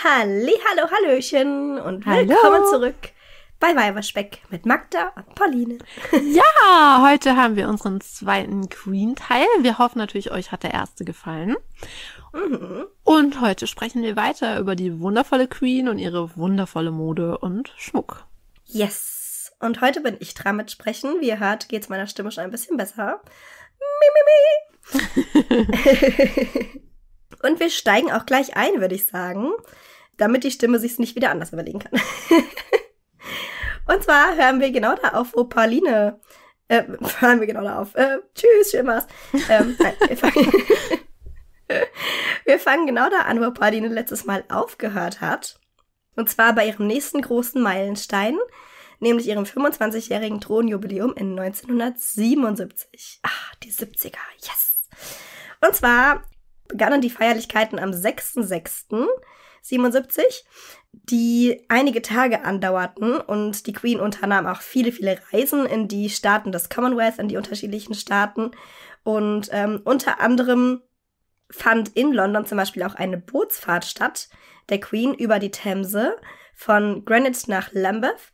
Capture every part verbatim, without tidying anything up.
Halli, hallo, hallöchen und Hallo. willkommen zurück bei Weiberspeck mit Magda und Pauline. Ja, heute haben wir unseren zweiten Queen-Teil. Wir hoffen natürlich, euch hat der erste gefallen. Mhm. Und heute sprechen wir weiter über die wundervolle Queen und ihre wundervolle Mode und Schmuck. Yes. Und heute bin ich dran mit Sprechen. Wie ihr hört, geht's meiner Stimme schon ein bisschen besser. Mi, mi, mi. Und wir steigen auch gleich ein, würde ich sagen, damit die Stimme sich's nicht wieder anders überlegen kann. Und zwar hören wir genau da auf, wo Pauline, äh, hören wir genau da auf, äh, tschüss, schön war's. Ähm, nein, wir, fangen, wir fangen genau da an, wo Pauline letztes Mal aufgehört hat. Und zwar bei ihrem nächsten großen Meilenstein, nämlich ihrem fünfundzwanzigjährigen Thronjubiläum in neunzehnhundertsiebenundsiebzig. Ah, die siebziger, yes! Und zwar begannen die Feierlichkeiten am sechster sechster siebenundsiebzig, die einige Tage andauerten, und die Queen unternahm auch viele, viele Reisen in die Staaten des Commonwealth, in die unterschiedlichen Staaten, und ähm, unter anderem fand in London zum Beispiel auch eine Bootsfahrt statt, der Queen über die Themse von Greenwich nach Lambeth,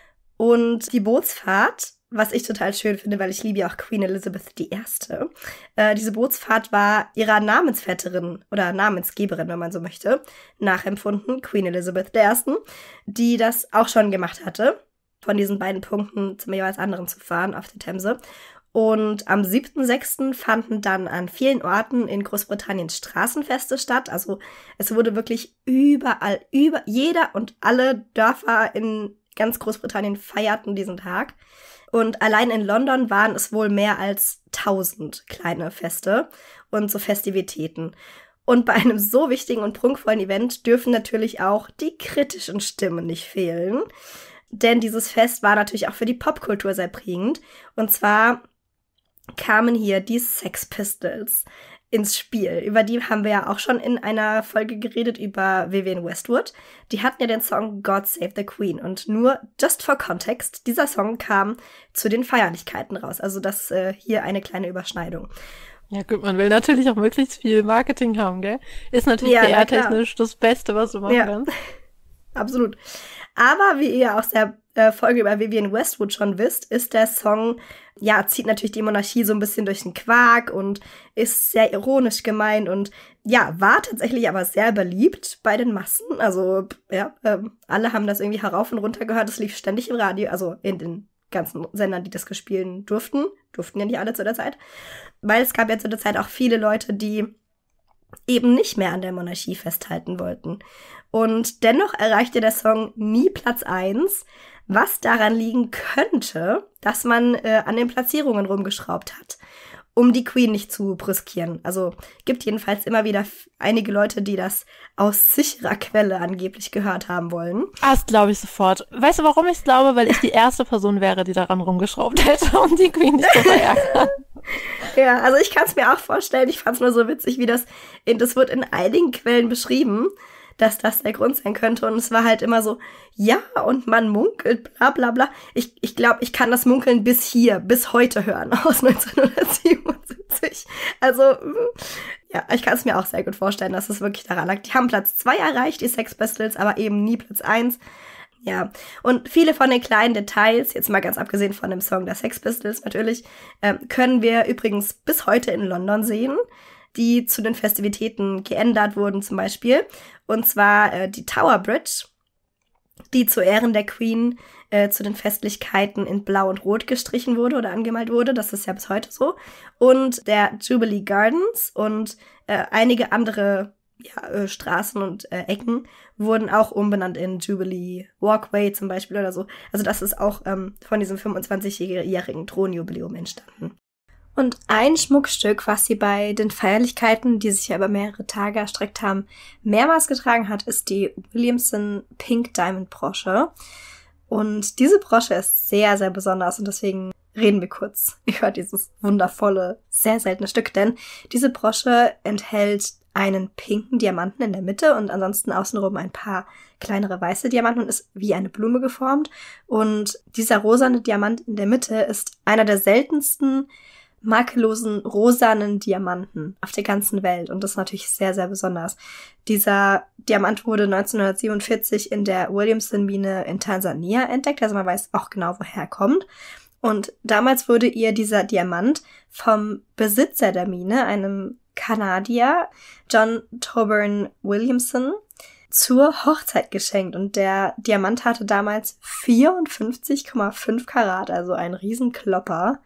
und die Bootsfahrt, was ich total schön finde, weil ich liebe ja auch Queen Elizabeth die Erste. Äh, diese Bootsfahrt war ihrer Namensvetterin oder Namensgeberin, wenn man so möchte, nachempfunden, Queen Elizabeth die Erste, die das auch schon gemacht hatte, von diesen beiden Punkten zum jeweils anderen zu fahren auf der Themse. Und am siebter sechster fanden dann an vielen Orten in Großbritannien Straßenfeste statt. Also es wurde wirklich überall, über jeder und alle Dörfer in ganz Großbritannien feierten diesen Tag. Und allein in London waren es wohl mehr als tausend kleine Feste und so Festivitäten. Und bei einem so wichtigen und prunkvollen Event dürfen natürlich auch die kritischen Stimmen nicht fehlen. Denn dieses Fest war natürlich auch für die Popkultur sehr prägend. Und zwar kamen hier die Sex Pistols ins Spiel. Über die haben wir ja auch schon in einer Folge geredet, über Vivienne Westwood. Die hatten ja den Song God Save the Queen. Und nur, just for context, dieser Song kam zu den Feierlichkeiten raus. Also das äh, hier eine kleine Überschneidung. Ja gut, man will natürlich auch möglichst viel Marketing haben, gell? Ist natürlich Ja, P R-technisch das Beste, was du machen ja. kannst. Absolut. Aber wie ihr aus der äh, Folge über Vivienne Westwood schon wisst, ist der Song, ja, zieht natürlich die Monarchie so ein bisschen durch den Quark und ist sehr ironisch gemeint und ja, war tatsächlich aber sehr beliebt bei den Massen. Also, ja, ähm, alle haben das irgendwie herauf und runter gehört. Es lief ständig im Radio, also in den ganzen Sendern, die das gespielt durften. Durften ja nicht alle zu der Zeit. Weil es gab ja zu der Zeit auch viele Leute, die eben nicht mehr an der Monarchie festhalten wollten. Und dennoch erreichte der Song nie Platz eins, was daran liegen könnte, dass man äh, an den Platzierungen rumgeschraubt hat, um die Queen nicht zu brüskieren. Also gibt jedenfalls immer wieder f- einige Leute, die das aus sicherer Quelle angeblich gehört haben wollen. Ah, das glaube ich sofort. Weißt du, warum ich es glaube? Weil ich die erste Person wäre, die daran rumgeschraubt hätte, um die Queen nicht zu verärgern. Ja, also ich kann es mir auch vorstellen. Ich fand es nur so witzig, wie das, in, das wird in einigen Quellen beschrieben, dass das der Grund sein könnte. Und es war halt immer so, ja, und man munkelt, bla bla bla. Ich, ich glaube, ich kann das Munkeln bis hier, bis heute hören, aus neunzehnhundertsiebenundsiebzig. Also, ja, ich kann es mir auch sehr gut vorstellen, dass es wirklich daran lag. Die haben Platz zwei erreicht, die Sex Pistols, aber eben nie Platz eins. Ja, und viele von den kleinen Details, jetzt mal ganz abgesehen von dem Song der Sex Pistols natürlich, ähm, können wir übrigens bis heute in London sehen, die zu den Festivitäten geändert wurden zum Beispiel. Und zwar äh, die Tower Bridge, die zu Ehren der Queen äh, zu den Festlichkeiten in Blau und Rot gestrichen wurde oder angemalt wurde. Das ist ja bis heute so. Und der Jubilee Gardens und äh, einige andere ja, äh, Straßen und äh, Ecken wurden auch umbenannt in Jubilee Walkway zum Beispiel oder so. Also das ist auch ähm, von diesem fünfundzwanzigjährigen Thronjubiläum entstanden. Und ein Schmuckstück, was sie bei den Feierlichkeiten, die sich ja über mehrere Tage erstreckt haben, mehrmals getragen hat, ist die Williamson Pink Diamond Brosche. Und diese Brosche ist sehr, sehr besonders und deswegen reden wir kurz über dieses wundervolle, sehr seltene Stück. Denn diese Brosche enthält einen pinken Diamanten in der Mitte und ansonsten außenrum ein paar kleinere weiße Diamanten und ist wie eine Blume geformt. Und dieser rosane Diamant in der Mitte ist einer der seltensten makellosen rosanen Diamanten auf der ganzen Welt. Und das ist natürlich sehr, sehr besonders. Dieser Diamant wurde neunzehnhundertsiebenundvierzig in der Williamson-Mine in Tansania entdeckt. Also man weiß auch genau, woher er kommt. Und damals wurde ihr dieser Diamant vom Besitzer der Mine, einem Kanadier, John Toburn Williamson, zur Hochzeit geschenkt. Und der Diamant hatte damals vierundfünfzig Komma fünf Karat, also ein Riesenklopper.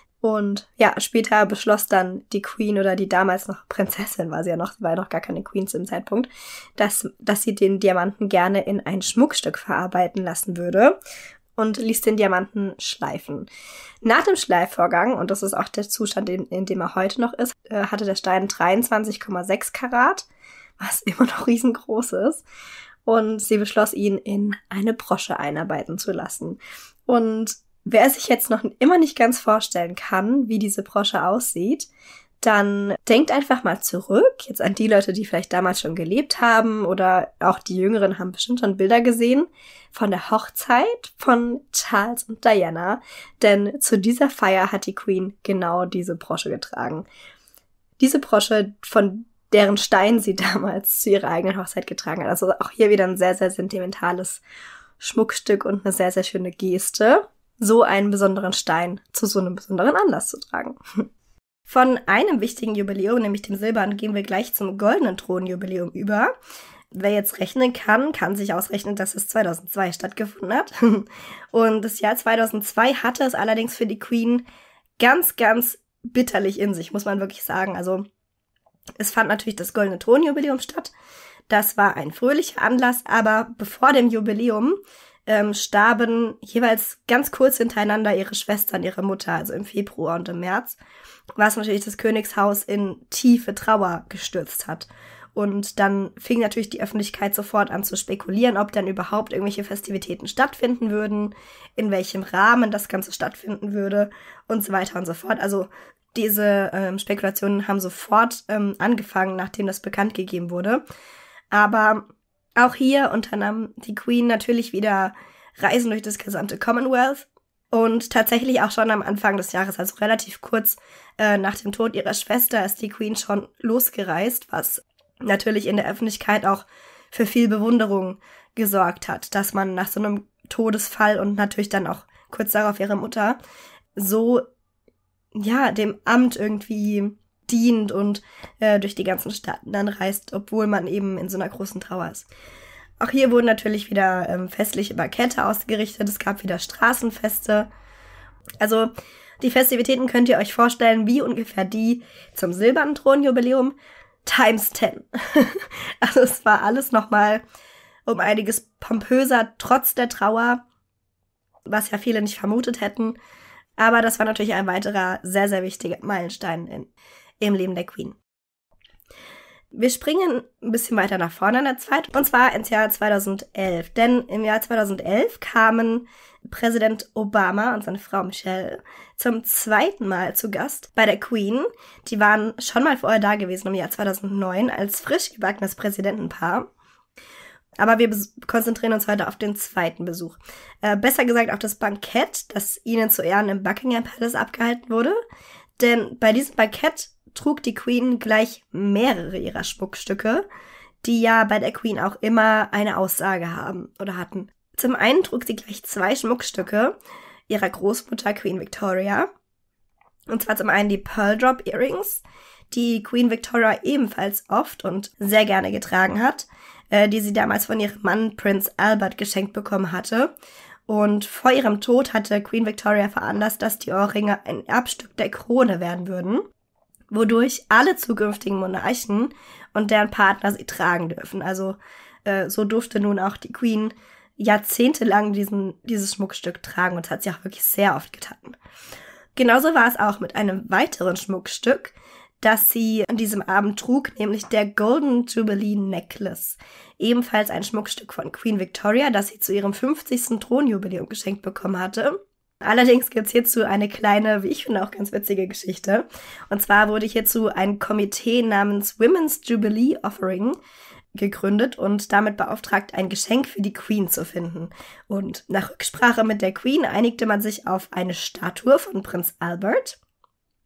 Und ja, später beschloss dann die Queen, oder die damals noch Prinzessin war sie ja noch, sie war ja noch gar keine Queen zu dem Zeitpunkt, dass, dass sie den Diamanten gerne in ein Schmuckstück verarbeiten lassen würde und ließ den Diamanten schleifen. Nach dem Schleifvorgang, und das ist auch der Zustand, in, in dem er heute noch ist, äh, hatte der Stein dreiundzwanzig Komma sechs Karat, was immer noch riesengroß ist. Und sie beschloss, ihn in eine Brosche einarbeiten zu lassen. Und wer sich jetzt noch immer nicht ganz vorstellen kann, wie diese Brosche aussieht, dann denkt einfach mal zurück, jetzt an die Leute, die vielleicht damals schon gelebt haben, oder auch die Jüngeren haben bestimmt schon Bilder gesehen von der Hochzeit von Charles und Diana, denn zu dieser Feier hat die Queen genau diese Brosche getragen. Diese Brosche, von deren Stein sie damals zu ihrer eigenen Hochzeit getragen hat. Also auch hier wieder ein sehr, sehr sentimentales Schmuckstück und eine sehr, sehr schöne Geste, so einen besonderen Stein zu so einem besonderen Anlass zu tragen. Von einem wichtigen Jubiläum, nämlich dem Silbernen, gehen wir gleich zum goldenen Thronjubiläum über. Wer jetzt rechnen kann, kann sich ausrechnen, dass es zweitausendzwei stattgefunden hat. Und das Jahr zweitausendzwei hatte es allerdings für die Queen ganz, ganz bitterlich in sich, muss man wirklich sagen. Also es fand natürlich das goldene Thronjubiläum statt. Das war ein fröhlicher Anlass, aber bevor dem Jubiläum ähm, starben jeweils ganz kurz hintereinander ihre Schwestern, ihre Mutter, also im Februar und im März, was natürlich das Königshaus in tiefe Trauer gestürzt hat. Und dann fing natürlich die Öffentlichkeit sofort an zu spekulieren, ob dann überhaupt irgendwelche Festivitäten stattfinden würden, in welchem Rahmen das Ganze stattfinden würde und so weiter und so fort. Also diese ähm, Spekulationen haben sofort ähm, angefangen, nachdem das bekannt gegeben wurde. Aber auch hier unternahm die Queen natürlich wieder Reisen durch das gesamte Commonwealth. Und tatsächlich auch schon am Anfang des Jahres, also relativ kurz äh, nach dem Tod ihrer Schwester, ist die Queen schon losgereist, was natürlich in der Öffentlichkeit auch für viel Bewunderung gesorgt hat, dass man nach so einem Todesfall und natürlich dann auch kurz darauf ihre Mutter so, ja, dem Amt irgendwie dient und äh, durch die ganzen Staaten dann reist, obwohl man eben in so einer großen Trauer ist. Auch hier wurden natürlich wieder ähm, festliche Bankette ausgerichtet, es gab wieder Straßenfeste. Also die Festivitäten könnt ihr euch vorstellen, wie ungefähr die zum silbernen Thronjubiläum times ten. Also es war alles nochmal um einiges pompöser, trotz der Trauer, was ja viele nicht vermutet hätten. Aber das war natürlich ein weiterer sehr, sehr wichtiger Meilenstein in, im Leben der Queen. Wir springen ein bisschen weiter nach vorne in der Zeit, und zwar ins Jahr zweitausendelf. Denn im Jahr zweitausendelf kamen Präsident Obama und seine Frau Michelle zum zweiten Mal zu Gast bei der Queen. Die waren schon mal vorher da gewesen im Jahr zweitausendneun als frisch gebackenes Präsidentenpaar. Aber wir bes- konzentrieren uns heute auf den zweiten Besuch. Äh, besser gesagt auf das Bankett, das ihnen zu Ehren im Buckingham Palace abgehalten wurde. Denn bei diesem Bankett trug die Queen gleich mehrere ihrer Schmuckstücke, die ja bei der Queen auch immer eine Aussage haben oder hatten. Zum einen trug sie gleich zwei Schmuckstücke ihrer Großmutter Queen Victoria. Und zwar zum einen die Pearl Drop Earrings, die Queen Victoria ebenfalls oft und sehr gerne getragen hat, äh, die sie damals von ihrem Mann Prince Albert geschenkt bekommen hatte. Und vor ihrem Tod hatte Queen Victoria veranlasst, dass die Ohrringe ein Erbstück der Krone werden würden, wodurch alle zukünftigen Monarchen und deren Partner sie tragen dürfen. Also äh, so durfte nun auch die Queen jahrzehntelang diesen, dieses Schmuckstück tragen, und das hat sie auch wirklich sehr oft getan. Genauso war es auch mit einem weiteren Schmuckstück, das sie an diesem Abend trug, nämlich der Golden Jubilee Necklace. Ebenfalls ein Schmuckstück von Queen Victoria, das sie zu ihrem fünfzigsten Thronjubiläum geschenkt bekommen hatte. Allerdings gibt's hierzu eine kleine, wie ich finde, auch ganz witzige Geschichte. Und zwar wurde hierzu ein Komitee namens Women's Jubilee Offering gegründet und damit beauftragt, ein Geschenk für die Queen zu finden. Und nach Rücksprache mit der Queen einigte man sich auf eine Statue von Prinz Albert.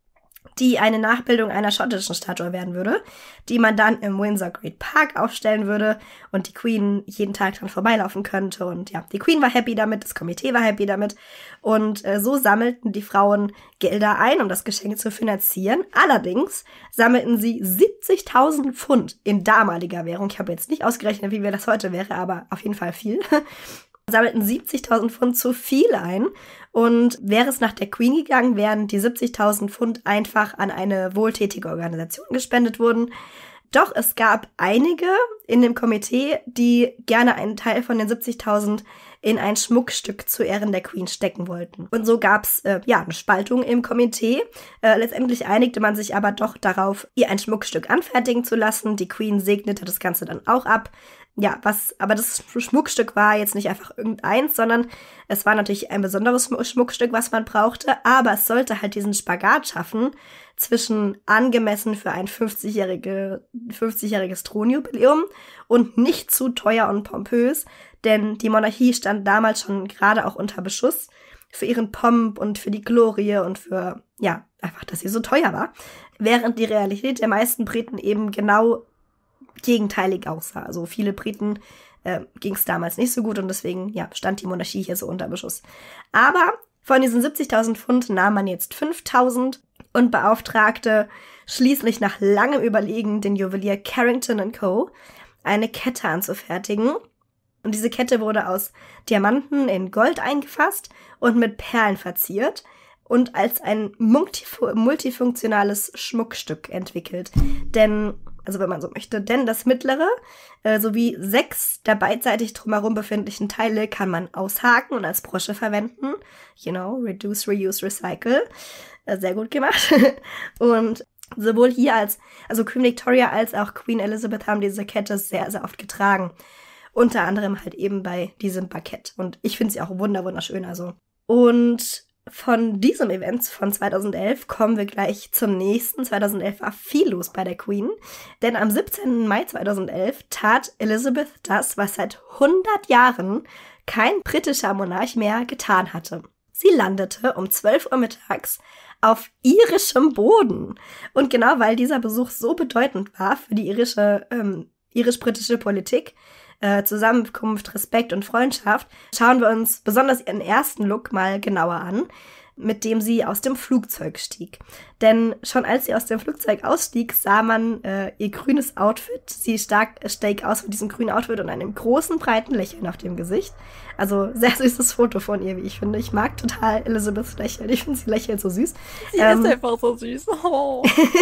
die eine Nachbildung einer schottischen Statue werden würde, die man dann im Windsor Great Park aufstellen würde und die Queen jeden Tag dran vorbeilaufen könnte. Und ja, die Queen war happy damit, das Komitee war happy damit. Und äh, so sammelten die Frauen Gelder ein, um das Geschenk zu finanzieren. Allerdings sammelten sie siebzigtausend Pfund in damaliger Währung. Ich habe jetzt nicht ausgerechnet, wie viel das heute wäre, aber auf jeden Fall viel. Sammelten siebzigtausend Pfund zu viel ein. Und wäre es nach der Queen gegangen, wären die siebzigtausend Pfund einfach an eine wohltätige Organisation gespendet worden. Doch es gab einige in dem Komitee, die gerne einen Teil von den siebzigtausend in ein Schmuckstück zu Ehren der Queen stecken wollten. Und so gab's äh, ja eine Spaltung im Komitee. Äh, letztendlich einigte man sich aber doch darauf, ihr ein Schmuckstück anfertigen zu lassen. Die Queen segnete das Ganze dann auch ab. Ja, was, aber das Schmuckstück war jetzt nicht einfach irgendeins, sondern es war natürlich ein besonderes Schmuckstück, was man brauchte, aber es sollte halt diesen Spagat schaffen zwischen angemessen für ein fünfzigjährige, fünfzigjähriges Thronjubiläum und nicht zu teuer und pompös, denn die Monarchie stand damals schon gerade auch unter Beschuss für ihren Pomp und für die Glorie und für, ja, einfach, dass sie so teuer war, während die Realität der meisten Briten eben genau gegenteilig aussah. Also viele Briten äh, ging es damals nicht so gut und deswegen ja, stand die Monarchie hier so unter Beschuss. Aber von diesen siebzigtausend Pfund nahm man jetzt fünftausend und beauftragte schließlich nach langem Überlegen den Juwelier Carrington and Co. eine Kette anzufertigen. Und diese Kette wurde aus Diamanten in Gold eingefasst und mit Perlen verziert und als ein multif- multifunktionales Schmuckstück entwickelt. Denn Also wenn man so möchte, denn das mittlere äh, sowie sechs der beidseitig drumherum befindlichen Teile kann man aushaken und als Brosche verwenden. You know, reduce, reuse, recycle. Äh, sehr gut gemacht. Und sowohl hier als, also Queen Victoria als auch Queen Elizabeth haben diese Kette sehr, sehr oft getragen. Unter anderem halt eben bei diesem Parkett. Und ich finde sie auch wunder, wunderschön, also. Und von diesem Event von zweitausendelf kommen wir gleich zum nächsten. zweitausendelf war viel los bei der Queen, denn am siebzehnten Mai zweitausendelf tat Elizabeth das, was seit hundert Jahren kein britischer Monarch mehr getan hatte. Sie landete um zwölf Uhr mittags auf irischem Boden. Und genau weil dieser Besuch so bedeutend war für die irische, ähm, irisch-britische Politik, Äh, Zusammenkunft, Respekt und Freundschaft, schauen wir uns besonders ihren ersten Look mal genauer an, mit dem sie aus dem Flugzeug stieg. Denn schon als sie aus dem Flugzeug ausstieg, sah man äh, ihr grünes Outfit. Sie stark, stieg aus mit diesem grünen Outfit und einem großen, breiten Lächeln auf dem Gesicht. Also sehr süßes Foto von ihr, wie ich finde. Ich mag total Elizabeths Lächeln. Ich finde, sie lächelt so süß. Sie ähm, ist einfach so süß. Oh.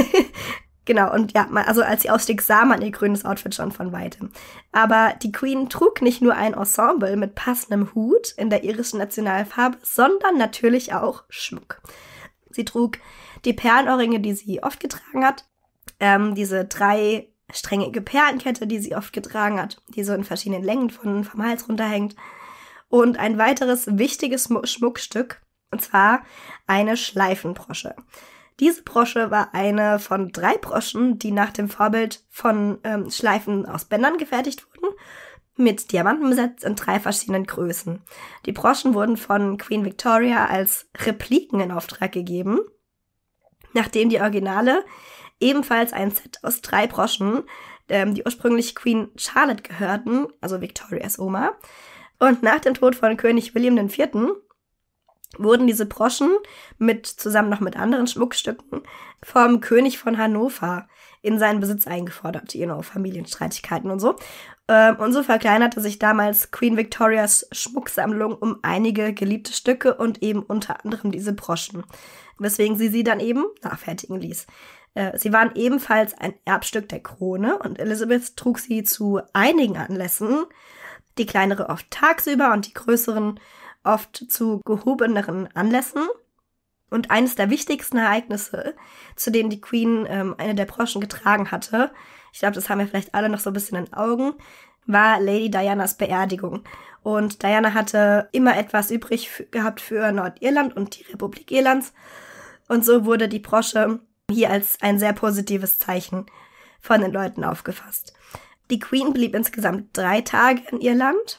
Genau, und ja, also als sie ausstieg, sah man ihr grünes Outfit schon von weitem. Aber die Queen trug nicht nur ein Ensemble mit passendem Hut in der irischen Nationalfarbe, sondern natürlich auch Schmuck. Sie trug die Perlenohrringe, die sie oft getragen hat, ähm, diese dreisträngige Perlenkette, die sie oft getragen hat, die so in verschiedenen Längen von, vom Hals runterhängt. Und ein weiteres wichtiges Schmuckstück, und zwar eine Schleifenbrosche. Diese Brosche war eine von drei Broschen, die nach dem Vorbild von ähm, Schleifen aus Bändern gefertigt wurden, mit Diamanten besetzt in drei verschiedenen Größen. Die Broschen wurden von Queen Victoria als Repliken in Auftrag gegeben, nachdem die Originale ebenfalls ein Set aus drei Broschen, ähm, die ursprünglich Queen Charlotte gehörten, also Victorias Oma. Und nach dem Tod von König William der Vierte. wurden diese Broschen mit zusammen noch mit anderen Schmuckstücken vom König von Hannover in seinen Besitz eingefordert. You know, Familienstreitigkeiten und so. Ähm, und so verkleinerte sich damals Queen Victorias Schmucksammlung um einige geliebte Stücke und eben unter anderem diese Broschen, weswegen sie sie dann eben nachfertigen ließ. Äh, sie waren ebenfalls ein Erbstück der Krone und Elizabeth trug sie zu einigen Anlässen, die kleinere oft tagsüber und die größeren oft zu gehobeneren Anlässen. Und eines der wichtigsten Ereignisse, zu denen die Queen ähm, eine der Broschen getragen hatte, ich glaube, das haben wir vielleicht alle noch so ein bisschen in den Augen, war Lady Dianas Beerdigung. Und Diana hatte immer etwas übrig f- gehabt für Nordirland und die Republik Irlands. Und so wurde die Brosche hier als ein sehr positives Zeichen von den Leuten aufgefasst. Die Queen blieb insgesamt drei Tage in Irland,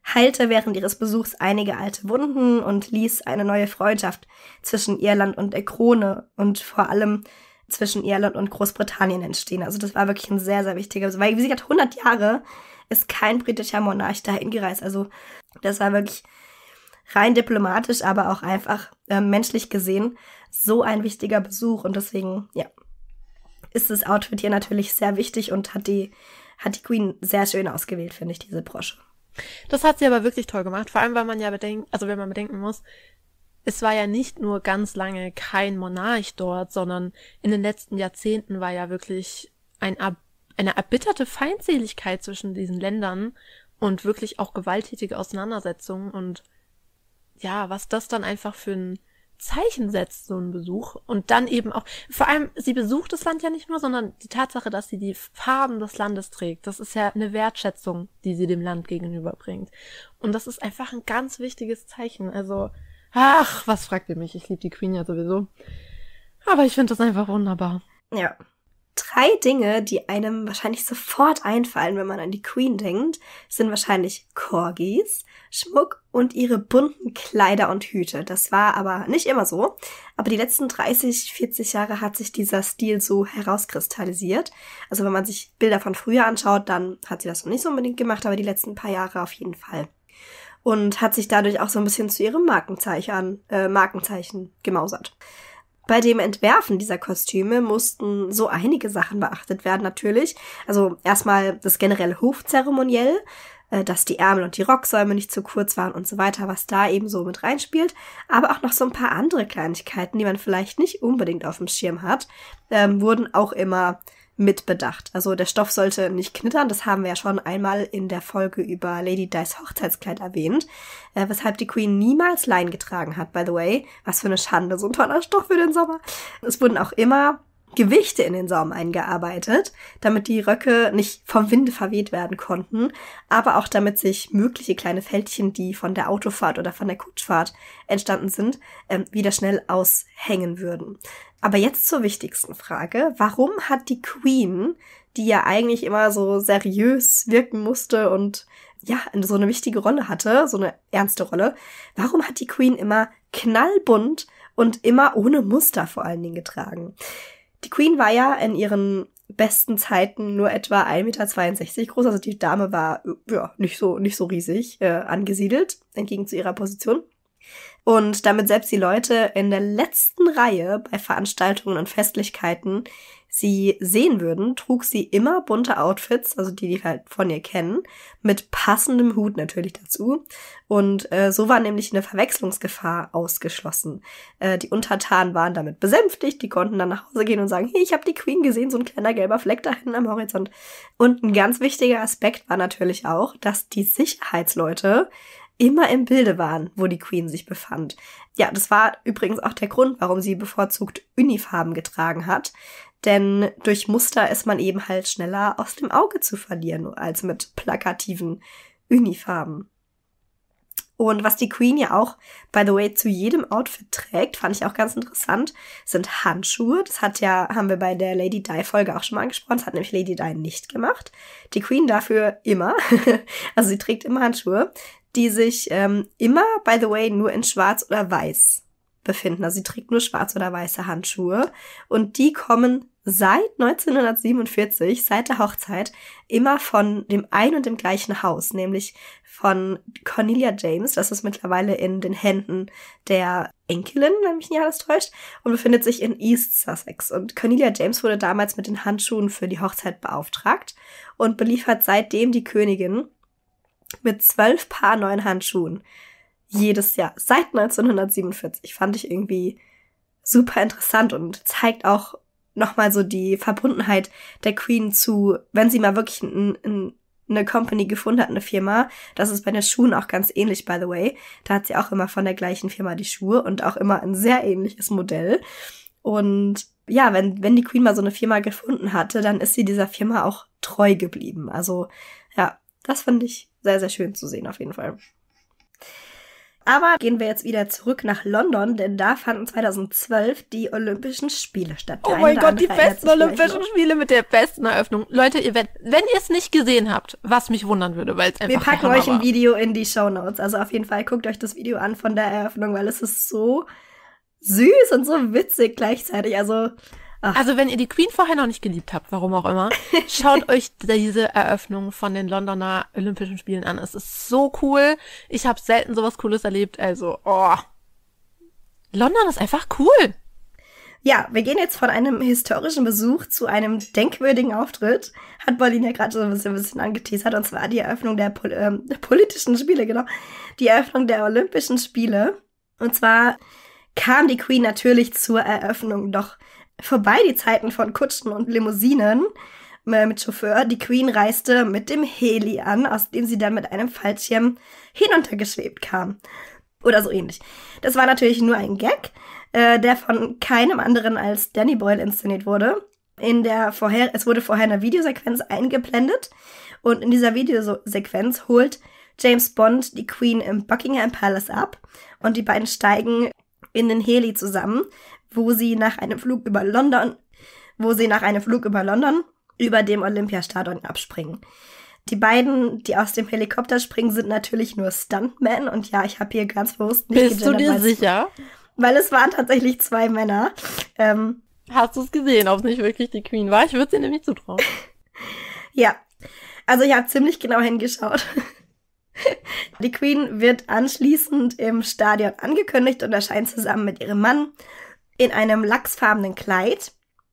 heilte während ihres Besuchs einige alte Wunden und ließ eine neue Freundschaft zwischen Irland und der Krone und vor allem zwischen Irland und Großbritannien entstehen. Also das war wirklich ein sehr, sehr wichtiger, weil wie sie gesagt, hundert Jahre ist kein britischer Monarch dahin gereist. Also das war wirklich rein diplomatisch, aber auch einfach äh, menschlich gesehen so ein wichtiger Besuch. Und deswegen, ja, ist das Outfit hier natürlich sehr wichtig und hat die, hat die Queen sehr schön ausgewählt, finde ich, diese Brosche. Das hat sie aber wirklich toll gemacht, vor allem, weil man ja bedenkt, also wenn man bedenken muss, es war ja nicht nur ganz lange kein Monarch dort, sondern in den letzten Jahrzehnten war ja wirklich ein, eine erbitterte Feindseligkeit zwischen diesen Ländern und wirklich auch gewalttätige Auseinandersetzungen und ja, was das dann einfach für ein Zeichen setzt, so ein Besuch. Und dann eben auch, vor allem, sie besucht das Land ja nicht nur, sondern die Tatsache, dass sie die Farben des Landes trägt, das ist ja eine Wertschätzung, die sie dem Land gegenüberbringt. Und das ist einfach ein ganz wichtiges Zeichen. Also, ach, was fragt ihr mich? Ich liebe die Queen ja sowieso. Aber ich finde das einfach wunderbar. Ja. Drei Dinge, die einem wahrscheinlich sofort einfallen, wenn man an die Queen denkt, sind wahrscheinlich Corgis, Schmuck und ihre bunten Kleider und Hüte. Das war aber nicht immer so. Aber die letzten dreißig, vierzig Jahre hat sich dieser Stil so herauskristallisiert. Also wenn man sich Bilder von früher anschaut, dann hat sie das noch nicht so unbedingt gemacht, aber die letzten paar Jahre auf jeden Fall. Und hat sich dadurch auch so ein bisschen zu ihrem Markenzeichen, äh, Markenzeichen gemausert. Bei dem Entwerfen dieser Kostüme mussten so einige Sachen beachtet werden natürlich. Also erstmal das generelle Hofzeremoniell, äh, dass die Ärmel und die Rocksäume nicht zu kurz waren und so weiter, was da eben so mit reinspielt. Aber auch noch so ein paar andere Kleinigkeiten, die man vielleicht nicht unbedingt auf dem Schirm hat, ähm, wurden auch immer mitbedacht. Also der Stoff sollte nicht knittern, das haben wir ja schon einmal in der Folge über Lady Di's Hochzeitskleid erwähnt, äh, weshalb die Queen niemals Leinen getragen hat, by the way. Was für eine Schande, so ein toller Stoff für den Sommer. Es wurden auch immer Gewichte in den Saum eingearbeitet, damit die Röcke nicht vom Winde verweht werden konnten, aber auch damit sich mögliche kleine Fältchen, die von der Autofahrt oder von der Kutschfahrt entstanden sind, ähm, wieder schnell aushängen würden. Aber jetzt zur wichtigsten Frage. Warum hat die Queen, die ja eigentlich immer so seriös wirken musste und ja, so eine wichtige Rolle hatte, so eine ernste Rolle, warum hat die Queen immer knallbunt und immer ohne Muster vor allen Dingen getragen? Die Queen war ja in ihren besten Zeiten nur etwa ein Meter zweiundsechzig groß, also die Dame war ja nicht so nicht so riesig äh, angesiedelt, entgegen zu ihrer Position. Und damit selbst die Leute in der letzten Reihe bei Veranstaltungen und Festlichkeiten sie sehen würden, trug sie immer bunte Outfits, also die, die halt von ihr kennen, mit passendem Hut natürlich dazu. Und äh, so war nämlich eine Verwechslungsgefahr ausgeschlossen. Äh, die Untertanen waren damit besänftigt, die konnten dann nach Hause gehen und sagen, hey, ich habe die Queen gesehen, so ein kleiner gelber Fleck da hinten am Horizont. Und ein ganz wichtiger Aspekt war natürlich auch, dass die Sicherheitsleute immer im Bilde waren, wo die Queen sich befand. Ja, das war übrigens auch der Grund, warum sie bevorzugt Unifarben getragen hat. Denn durch Muster ist man eben halt schneller aus dem Auge zu verlieren, als mit plakativen Unifarben. Und was die Queen ja auch, by the way, zu jedem Outfit trägt, fand ich auch ganz interessant, sind Handschuhe. Das hat ja, haben wir bei der Lady Di-Folge auch schon mal angesprochen. Das hat nämlich Lady Di nicht gemacht. Die Queen dafür immer. Also sie trägt immer Handschuhe, die sich ähm, immer, by the way, nur in schwarz oder weiß befinden. Also sie trägt nur schwarz oder weiße Handschuhe. Und die kommen seit neunzehnhundertsiebenundvierzig, seit der Hochzeit, immer von dem ein und dem gleichen Haus, nämlich von Cornelia James. Das ist mittlerweile in den Händen der Enkelin, wenn mich nicht alles täuscht, und befindet sich in East Sussex. Und Cornelia James wurde damals mit den Handschuhen für die Hochzeit beauftragt und beliefert seitdem die Königin mit zwölf Paar neuen Handschuhen. Jedes Jahr. Seit neunzehnhundertsiebenundvierzig. Fand ich irgendwie super interessant und zeigt auch nochmal so die Verbundenheit der Queen zu, wenn sie mal wirklich ein, ein, eine Company gefunden hat, eine Firma. Das ist bei den Schuhen auch ganz ähnlich, by the way. Da hat sie auch immer von der gleichen Firma die Schuhe und auch immer ein sehr ähnliches Modell. Und ja, wenn, wenn die Queen mal so eine Firma gefunden hatte, dann ist sie dieser Firma auch treu geblieben. Also ja, das fand ich sehr, sehr schön zu sehen auf jeden Fall. Aber gehen wir jetzt wieder zurück nach London, denn da fanden zweitausendzwölf die Olympischen Spiele statt. Oh mein Gott, die besten Olympischen Spiele mit der besten Eröffnung. Leute, ihr werdet, wenn ihr es nicht gesehen habt, was mich wundern würde, weil es einfach Wir packen euch ein Video in die Shownotes. Also auf jeden Fall guckt euch das Video an von der Eröffnung, weil es ist so süß und so witzig gleichzeitig. Also ach. Also wenn ihr die Queen vorher noch nicht geliebt habt, warum auch immer, schaut euch diese Eröffnung von den Londoner Olympischen Spielen an. Es ist so cool. Ich habe selten sowas Cooles erlebt. Also, oh. London ist einfach cool. Ja, wir gehen jetzt von einem historischen Besuch zu einem denkwürdigen Auftritt. Hat Pauline ja gerade so ein bisschen, ein bisschen angeteasert. Und zwar die Eröffnung der, Pol- ähm, der politischen Spiele, genau. Die Eröffnung der Olympischen Spiele. Und zwar kam die Queen natürlich zur Eröffnung, doch vorbei die Zeiten von Kutschen und Limousinen äh, mit Chauffeur. Die Queen reiste mit dem Heli an, aus dem sie dann mit einem Fallschirm hinuntergeschwebt kam. Oder so ähnlich. Das war natürlich nur ein Gag, äh, der von keinem anderen als Danny Boyle inszeniert wurde. In der vorher, es wurde vorher eine Videosequenz eingeblendet und in dieser Videosequenz holt James Bond die Queen im Buckingham Palace ab und die beiden steigen in den Heli zusammen, wo sie nach einem Flug über London, wo sie nach einem Flug über London über dem Olympiastadion abspringen. Die beiden, die aus dem Helikopter springen, sind natürlich nur Stuntmen und ja, ich habe hier ganz bewusst nicht Bist du dir sicher? Weil es waren tatsächlich zwei Männer. Ähm, Hast du es gesehen, ob es nicht wirklich die Queen war? Ich würde sie nämlich zutrauen. Ja, also ich habe ziemlich genau hingeschaut. Die Queen wird anschließend im Stadion angekündigt und erscheint zusammen mit ihrem Mann in einem lachsfarbenen Kleid,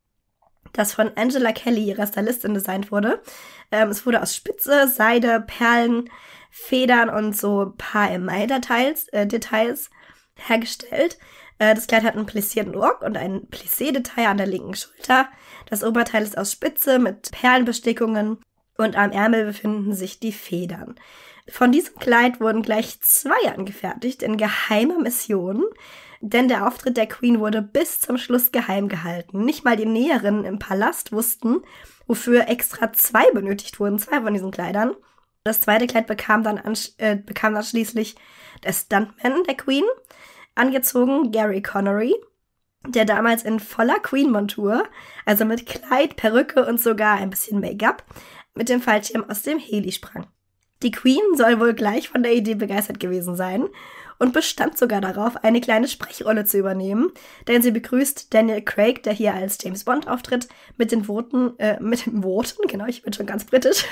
das von Angela Kelly, ihrer Stylistin, designt wurde. Ähm, es wurde aus Spitze, Seide, Perlen, Federn und so ein paar Emaille-Details äh, Details hergestellt. Äh, das Kleid hat einen plissierten Rock und ein Plissé-Detail an der linken Schulter. Das Oberteil ist aus Spitze mit Perlenbestickungen und am Ärmel befinden sich die Federn. Von diesem Kleid wurden gleich zwei angefertigt in geheimer Mission, denn der Auftritt der Queen wurde bis zum Schluss geheim gehalten. Nicht mal die Näherinnen im Palast wussten, wofür extra zwei benötigt wurden, zwei von diesen Kleidern. Das zweite Kleid bekam dann, ansch- äh, bekam dann schließlich der Stuntman der Queen, angezogen Gary Connery, der damals in voller Queen-Montur, also mit Kleid, Perücke und sogar ein bisschen Make-up, mit dem Fallschirm aus dem Heli sprang. Die Queen soll wohl gleich von der Idee begeistert gewesen sein und bestand sogar darauf, eine kleine Sprechrolle zu übernehmen, denn sie begrüßt Daniel Craig, der hier als James Bond auftritt, mit den Worten, äh, mit den Worten, genau, ich bin schon ganz britisch,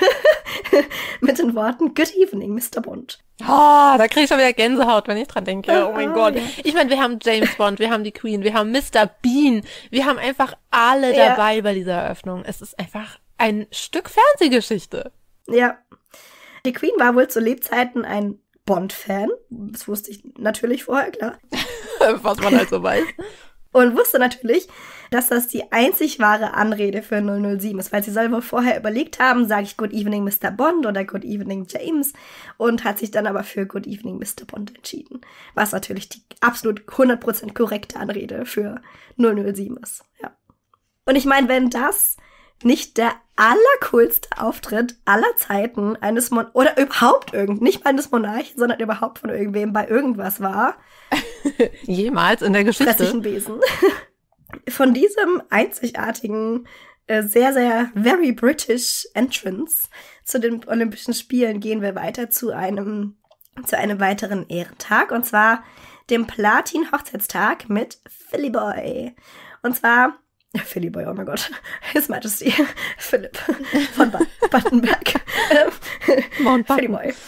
mit den Worten, Good evening, Mister Bond. Oh, da krieg ich schon wieder Gänsehaut, wenn ich dran denke. Oh mein Gott. Ich meine, wir haben James Bond, wir haben die Queen, wir haben Mister Bean, wir haben einfach alle Ja. dabei bei dieser Eröffnung. Es ist einfach ein Stück Fernsehgeschichte. Ja. Die Queen war wohl zu Lebzeiten ein Bond-Fan. Das wusste ich natürlich vorher, klar. Was man halt so weiß. Und wusste natürlich, dass das die einzig wahre Anrede für null null sieben ist, weil sie soll wohl vorher überlegt haben, sage ich Good Evening Mister Bond oder Good Evening James, und hat sich dann aber für Good Evening Mister Bond entschieden. Was natürlich die absolut hundert Prozent korrekte Anrede für null null sieben ist. Ja. Und ich meine, wenn das nicht der allercoolste Auftritt aller Zeiten eines Mon- oder überhaupt irgend, nicht mal eines Monarchen, sondern überhaupt von irgendwem bei irgendwas war. Jemals in der Geschichte. Fresslichen Besen. Von diesem einzigartigen, äh, sehr, sehr very British Entrance zu den Olympischen Spielen gehen wir weiter zu einem, zu einem weiteren Ehrentag, und zwar dem Platin-Hochzeitstag mit Philly Boy. Und zwar Philly Boy, oh mein Gott. His Majesty Philipp von ba- Battenberg. Mount Philly Button. Boy.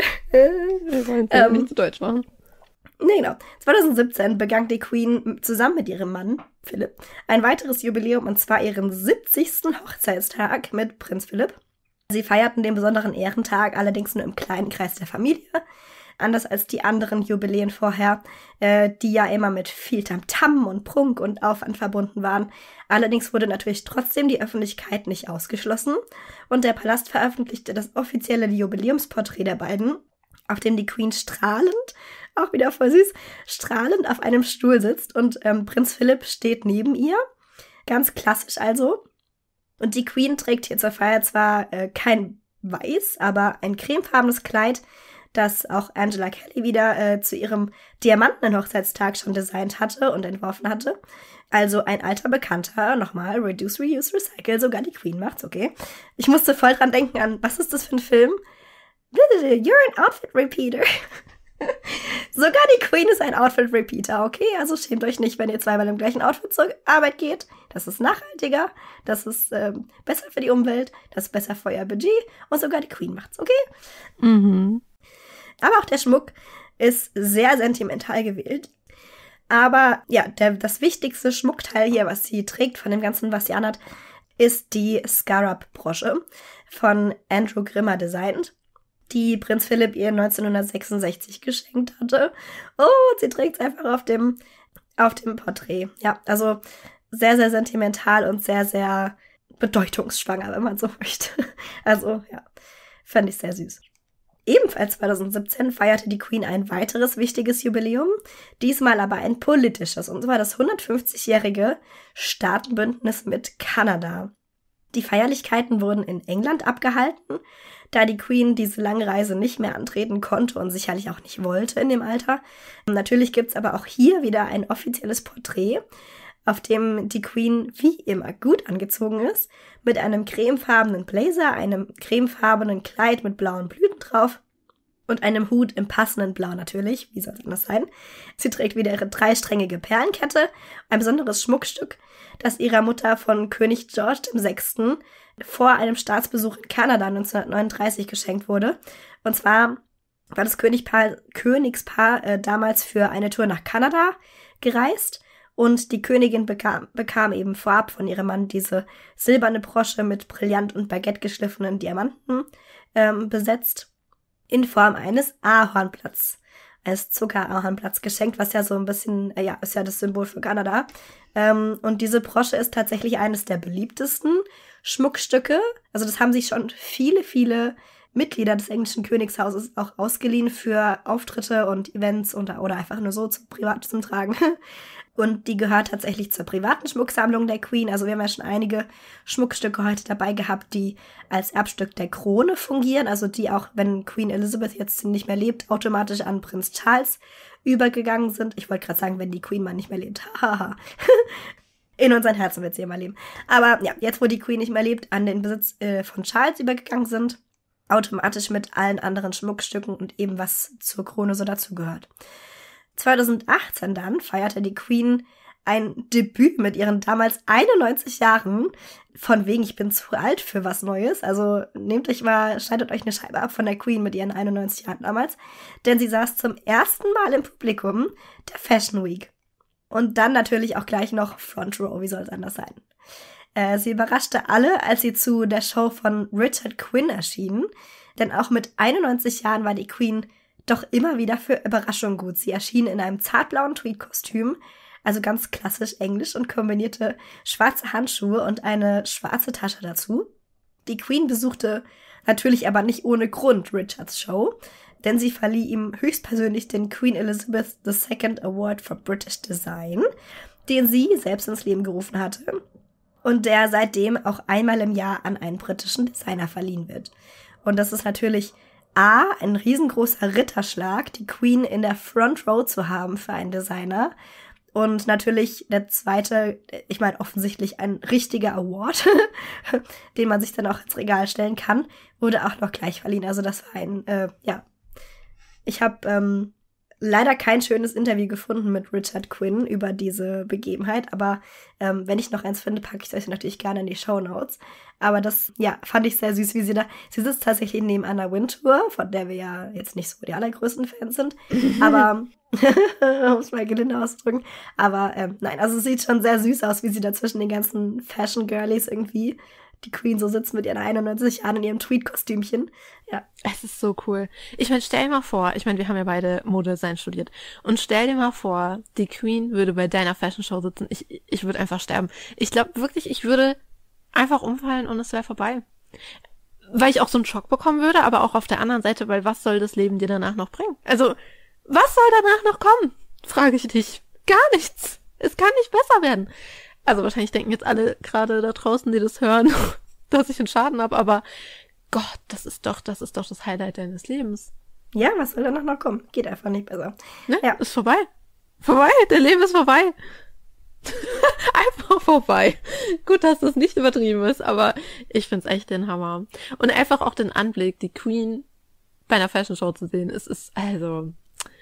Wir wollen es Ähm, nicht zu deutsch machen. Nee, genau. zwanzig siebzehn begann die Queen zusammen mit ihrem Mann, Philipp, ein weiteres Jubiläum, und zwar ihren siebzigsten Hochzeitstag mit Prinz Philipp. Sie feierten den besonderen Ehrentag allerdings nur im kleinen Kreis der Familie, anders als die anderen Jubiläen vorher, äh, die ja immer mit viel Tamtam und Prunk und Aufwand verbunden waren. Allerdings wurde natürlich trotzdem die Öffentlichkeit nicht ausgeschlossen und der Palast veröffentlichte das offizielle Jubiläumsporträt der beiden, auf dem die Queen strahlend, auch wieder voll süß, strahlend auf einem Stuhl sitzt und ähm, Prinz Philipp steht neben ihr. Ganz klassisch also. Und die Queen trägt hier zur Feier zwar äh, kein Weiß, aber ein cremefarbenes Kleid, das auch Angela Kelly wieder äh, zu ihrem Diamanten-Hochzeitstag schon designt hatte und entworfen hatte. Also ein alter Bekannter, nochmal, Reduce, Reuse, Recycle, sogar die Queen macht's, okay. Ich musste voll dran denken an, was ist das für ein Film? You're an Outfit Repeater. Sogar die Queen ist ein Outfit Repeater, okay? Also schämt euch nicht, wenn ihr zweimal im gleichen Outfit zur Arbeit geht. Das ist nachhaltiger, das ist ähm, besser für die Umwelt, das ist besser für euer Budget und sogar die Queen macht's, okay? Mhm. Aber auch der Schmuck ist sehr sentimental gewählt. Aber ja, der, das wichtigste Schmuckteil hier, was sie trägt von dem Ganzen, was sie anhat, ist die Scarab-Brosche von Andrew Grimmer designt, die Prinz Philipp ihr neunzehnhundertsechsundsechzig geschenkt hatte. Oh, und sie trägt es einfach auf dem, auf dem Porträt. Ja, also sehr, sehr sentimental und sehr, sehr bedeutungsschwanger, wenn man so möchte. Also, ja, fand ich sehr süß. Ebenfalls zweitausendsiebzehn feierte die Queen ein weiteres wichtiges Jubiläum, diesmal aber ein politisches, und zwar das hundertfünfzigjährige Staatenbündnis mit Kanada. Die Feierlichkeiten wurden in England abgehalten, da die Queen diese lange Reise nicht mehr antreten konnte und sicherlich auch nicht wollte in dem Alter. Natürlich gibt's aber auch hier wieder ein offizielles Porträt, auf dem die Queen wie immer gut angezogen ist, mit einem cremefarbenen Blazer, einem cremefarbenen Kleid mit blauen Blüten drauf und einem Hut im passenden Blau natürlich, wie soll es anders sein. Sie trägt wieder ihre dreisträngige Perlenkette, ein besonderes Schmuckstück, das ihrer Mutter von König George der Sechste. vor einem Staatsbesuch in Kanada neunzehnhundertneununddreißig geschenkt wurde. Und zwar war das Königpaar, Königspaar äh, damals für eine Tour nach Kanada gereist. Und die Königin bekam, bekam eben vorab von ihrem Mann diese silberne Brosche mit brillant und baguette geschliffenen Diamanten ähm, besetzt, in Form eines Ahornblatts, eines Zuckerahornblatts geschenkt, was ja so ein bisschen, äh, ja, ist ja das Symbol für Kanada. Ähm, und diese Brosche ist tatsächlich eines der beliebtesten Schmuckstücke. Also das haben sich schon viele, viele Mitglieder des englischen Königshauses auch ausgeliehen für Auftritte und Events und, oder einfach nur so zum privat zum Tragen. Und die gehört tatsächlich zur privaten Schmucksammlung der Queen. Also wir haben ja schon einige Schmuckstücke heute dabei gehabt, die als Erbstück der Krone fungieren. Also die auch, wenn Queen Elizabeth jetzt nicht mehr lebt, automatisch an Prinz Charles übergegangen sind. Ich wollte gerade sagen, wenn die Queen mal nicht mehr lebt. Hahaha. In unseren Herzen wird sie immer leben. Aber ja, jetzt wo die Queen nicht mehr lebt, an den Besitz äh, von Charles übergegangen sind, automatisch mit allen anderen Schmuckstücken und eben was zur Krone so dazugehört. zweitausendachtzehn dann feierte die Queen ein Debüt mit ihren damals einundneunzig Jahren. Von wegen, ich bin zu alt für was Neues. Also nehmt euch mal, schneidet euch eine Scheibe ab von der Queen mit ihren einundneunzig Jahren damals. Denn sie saß zum ersten Mal im Publikum der Fashion Week. Und dann natürlich auch gleich noch Front Row, wie soll es anders sein. Äh, sie überraschte alle, als sie zu der Show von Richard Quinn erschien. Denn auch mit einundneunzig Jahren war die Queen doch immer wieder für Überraschung gut. Sie erschien in einem zartblauen Tweedkostüm, also ganz klassisch englisch, und kombinierte schwarze Handschuhe und eine schwarze Tasche dazu. Die Queen besuchte natürlich aber nicht ohne Grund Richards Show, denn sie verlieh ihm höchstpersönlich den Queen Elizabeth the Second Award for British Design, den sie selbst ins Leben gerufen hatte und der seitdem auch einmal im Jahr an einen britischen Designer verliehen wird. Und das ist natürlich A, ein riesengroßer Ritterschlag, die Queen in der Front Row zu haben für einen Designer. Und natürlich der zweite, ich meine offensichtlich ein richtiger Award, den man sich dann auch ins Regal stellen kann, wurde auch noch gleich verliehen. Also das war ein, äh, ja, ich habe ähm, leider kein schönes Interview gefunden mit Richard Quinn über diese Begebenheit, aber ähm, wenn ich noch eins finde, packe ich es euch natürlich gerne in die Shownotes. Aber das, ja, fand ich sehr süß, wie sie da, sie sitzt tatsächlich neben Anna Wintour, von der wir ja jetzt nicht so die allergrößten Fans sind, aber, um es mal gelinde auszudrücken, aber ähm, nein, also es sieht schon sehr süß aus, wie sie da zwischen den ganzen Fashion-Girlies irgendwie die Queen so sitzt mit ihren einundneunzig Jahren in ihrem Tweed-Kostümchen. Ja. Es ist so cool. Ich meine, stell dir mal vor, ich meine, wir haben ja beide Modedesign studiert. Und stell dir mal vor, die Queen würde bei deiner Fashion Show sitzen. Ich, ich würde einfach sterben. Ich glaube wirklich, ich würde einfach umfallen und es wäre vorbei. Weil ich auch so einen Schock bekommen würde, aber auch auf der anderen Seite, weil was soll das Leben dir danach noch bringen? Also, was soll danach noch kommen? Frage ich dich. Gar nichts. Es kann nicht besser werden. Also wahrscheinlich denken jetzt alle gerade da draußen, die das hören, dass ich einen Schaden habe, aber Gott, das ist doch, das ist doch das Highlight deines Lebens. Ja, was soll danach noch kommen? Geht einfach nicht besser. Ne? Ja. Ist vorbei. Vorbei, der Leben ist vorbei. Einfach vorbei. Gut, dass das nicht übertrieben ist, aber ich find's echt den Hammer. Und einfach auch den Anblick, die Queen bei einer Fashion Show zu sehen, es ist also,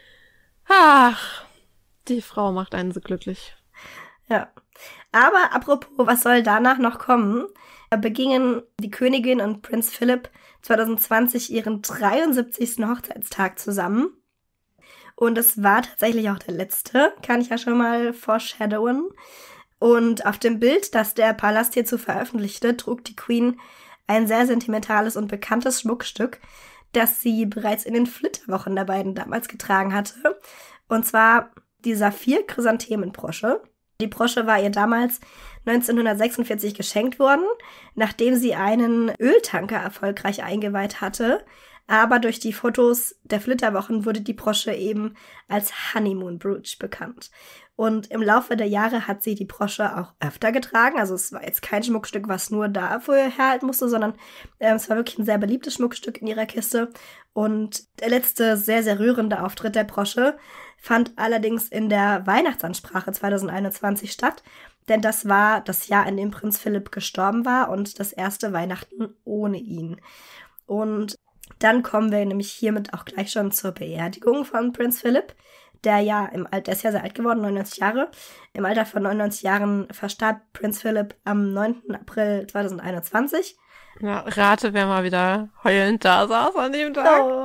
ach, die Frau macht einen so glücklich. Ja. Aber apropos, was soll danach noch kommen? Begingen die Königin und Prinz Philipp zwanzig zwanzig ihren dreiundsiebzigsten Hochzeitstag zusammen. Und es war tatsächlich auch der letzte, kann ich ja schon mal foreshadowen. Und auf dem Bild, das der Palast hierzu veröffentlichte, trug die Queen ein sehr sentimentales und bekanntes Schmuckstück, das sie bereits in den Flitterwochen der beiden damals getragen hatte. Und zwar die Saphir-Chrysanthemen-Brosche. Die Brosche war ihr damals neunzehnhundertsechsundvierzig geschenkt worden, nachdem sie einen Öltanker erfolgreich eingeweiht hatte. Aber durch die Fotos der Flitterwochen wurde die Brosche eben als Honeymoon Brooch bekannt. Und im Laufe der Jahre hat sie die Brosche auch öfter getragen. Also es war jetzt kein Schmuckstück, was nur da vorher herhalten musste, sondern äh, es war wirklich ein sehr beliebtes Schmuckstück in ihrer Kiste. Und der letzte sehr, sehr rührende Auftritt der Brosche fand allerdings in der Weihnachtsansprache zwanzig einundzwanzig statt. Denn das war das Jahr, in dem Prinz Philipp gestorben war und das erste Weihnachten ohne ihn. Und dann kommen wir nämlich hiermit auch gleich schon zur Beerdigung von Prinz Philipp, der ja im Alter, der ist ja sehr alt geworden, neunundneunzig Jahre. Im Alter von neunundneunzig Jahren verstarb Prinz Philipp am neunten April zweitausendeinundzwanzig. Ja, rate, wer mal wieder heulend da saß an dem Tag. Oh.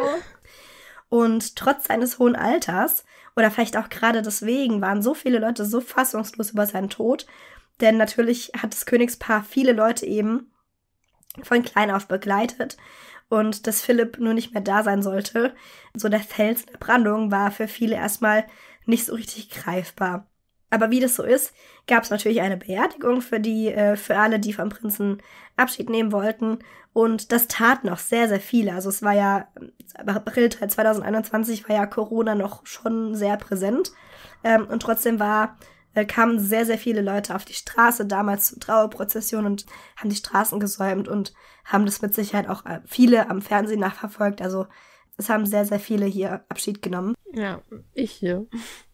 Und trotz seines hohen Alters, oder vielleicht auch gerade deswegen, waren so viele Leute so fassungslos über seinen Tod, denn natürlich hat das Königspaar viele Leute eben von klein auf begleitet. Und dass Philipp nur nicht mehr da sein sollte, so der Fels der Brandung, war für viele erstmal nicht so richtig greifbar. Aber wie das so ist, gab es natürlich eine Beerdigung für die, äh, für alle, die vom Prinzen Abschied nehmen wollten. Und das taten noch sehr, sehr viele. Also es war ja, April zwanzig einundzwanzig war ja Corona noch schon sehr präsent. Ähm, und trotzdem war kamen sehr, sehr viele Leute auf die Straße, damals zur Trauerprozession, und haben die Straßen gesäumt und haben das mit Sicherheit auch viele am Fernsehen nachverfolgt. Also es haben sehr, sehr viele hier Abschied genommen. Ja, ich hier.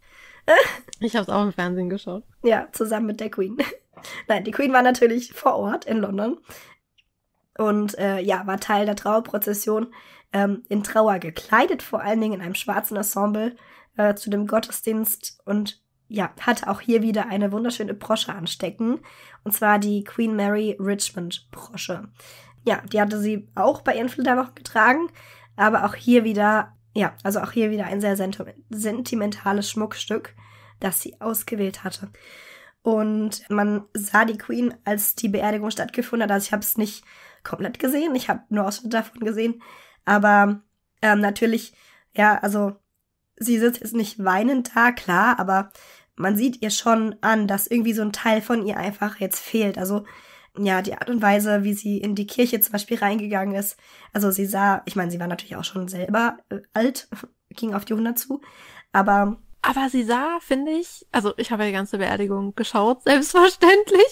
Ich habe es auch im Fernsehen geschaut. Ja, zusammen mit der Queen. Nein, die Queen war natürlich vor Ort in London und äh, ja, war Teil der Trauerprozession, ähm, in Trauer gekleidet, vor allen Dingen in einem schwarzen Ensemble äh, zu dem Gottesdienst, und ja, hatte auch hier wieder eine wunderschöne Brosche anstecken. Und zwar die Queen Mary Richmond Brosche. Ja, die hatte sie auch bei ihren Flitterwochen getragen. Aber auch hier wieder, ja, also auch hier wieder ein sehr sentimentales Schmuckstück, das sie ausgewählt hatte. Und man sah die Queen, als die Beerdigung stattgefunden hat. Also ich habe es nicht komplett gesehen. Ich habe nur Ausschnitte davon gesehen. Aber ähm, natürlich, ja, also sie sitzt jetzt nicht weinend da, klar, aber man sieht ihr schon an, dass irgendwie so ein Teil von ihr einfach jetzt fehlt. Also ja, die Art und Weise, wie sie in die Kirche zum Beispiel reingegangen ist. Also sie sah, ich meine, sie war natürlich auch schon selber äh, alt, ging auf die hundert zu, aber... Aber sie sah, finde ich, also ich habe ja die ganze Beerdigung geschaut, selbstverständlich.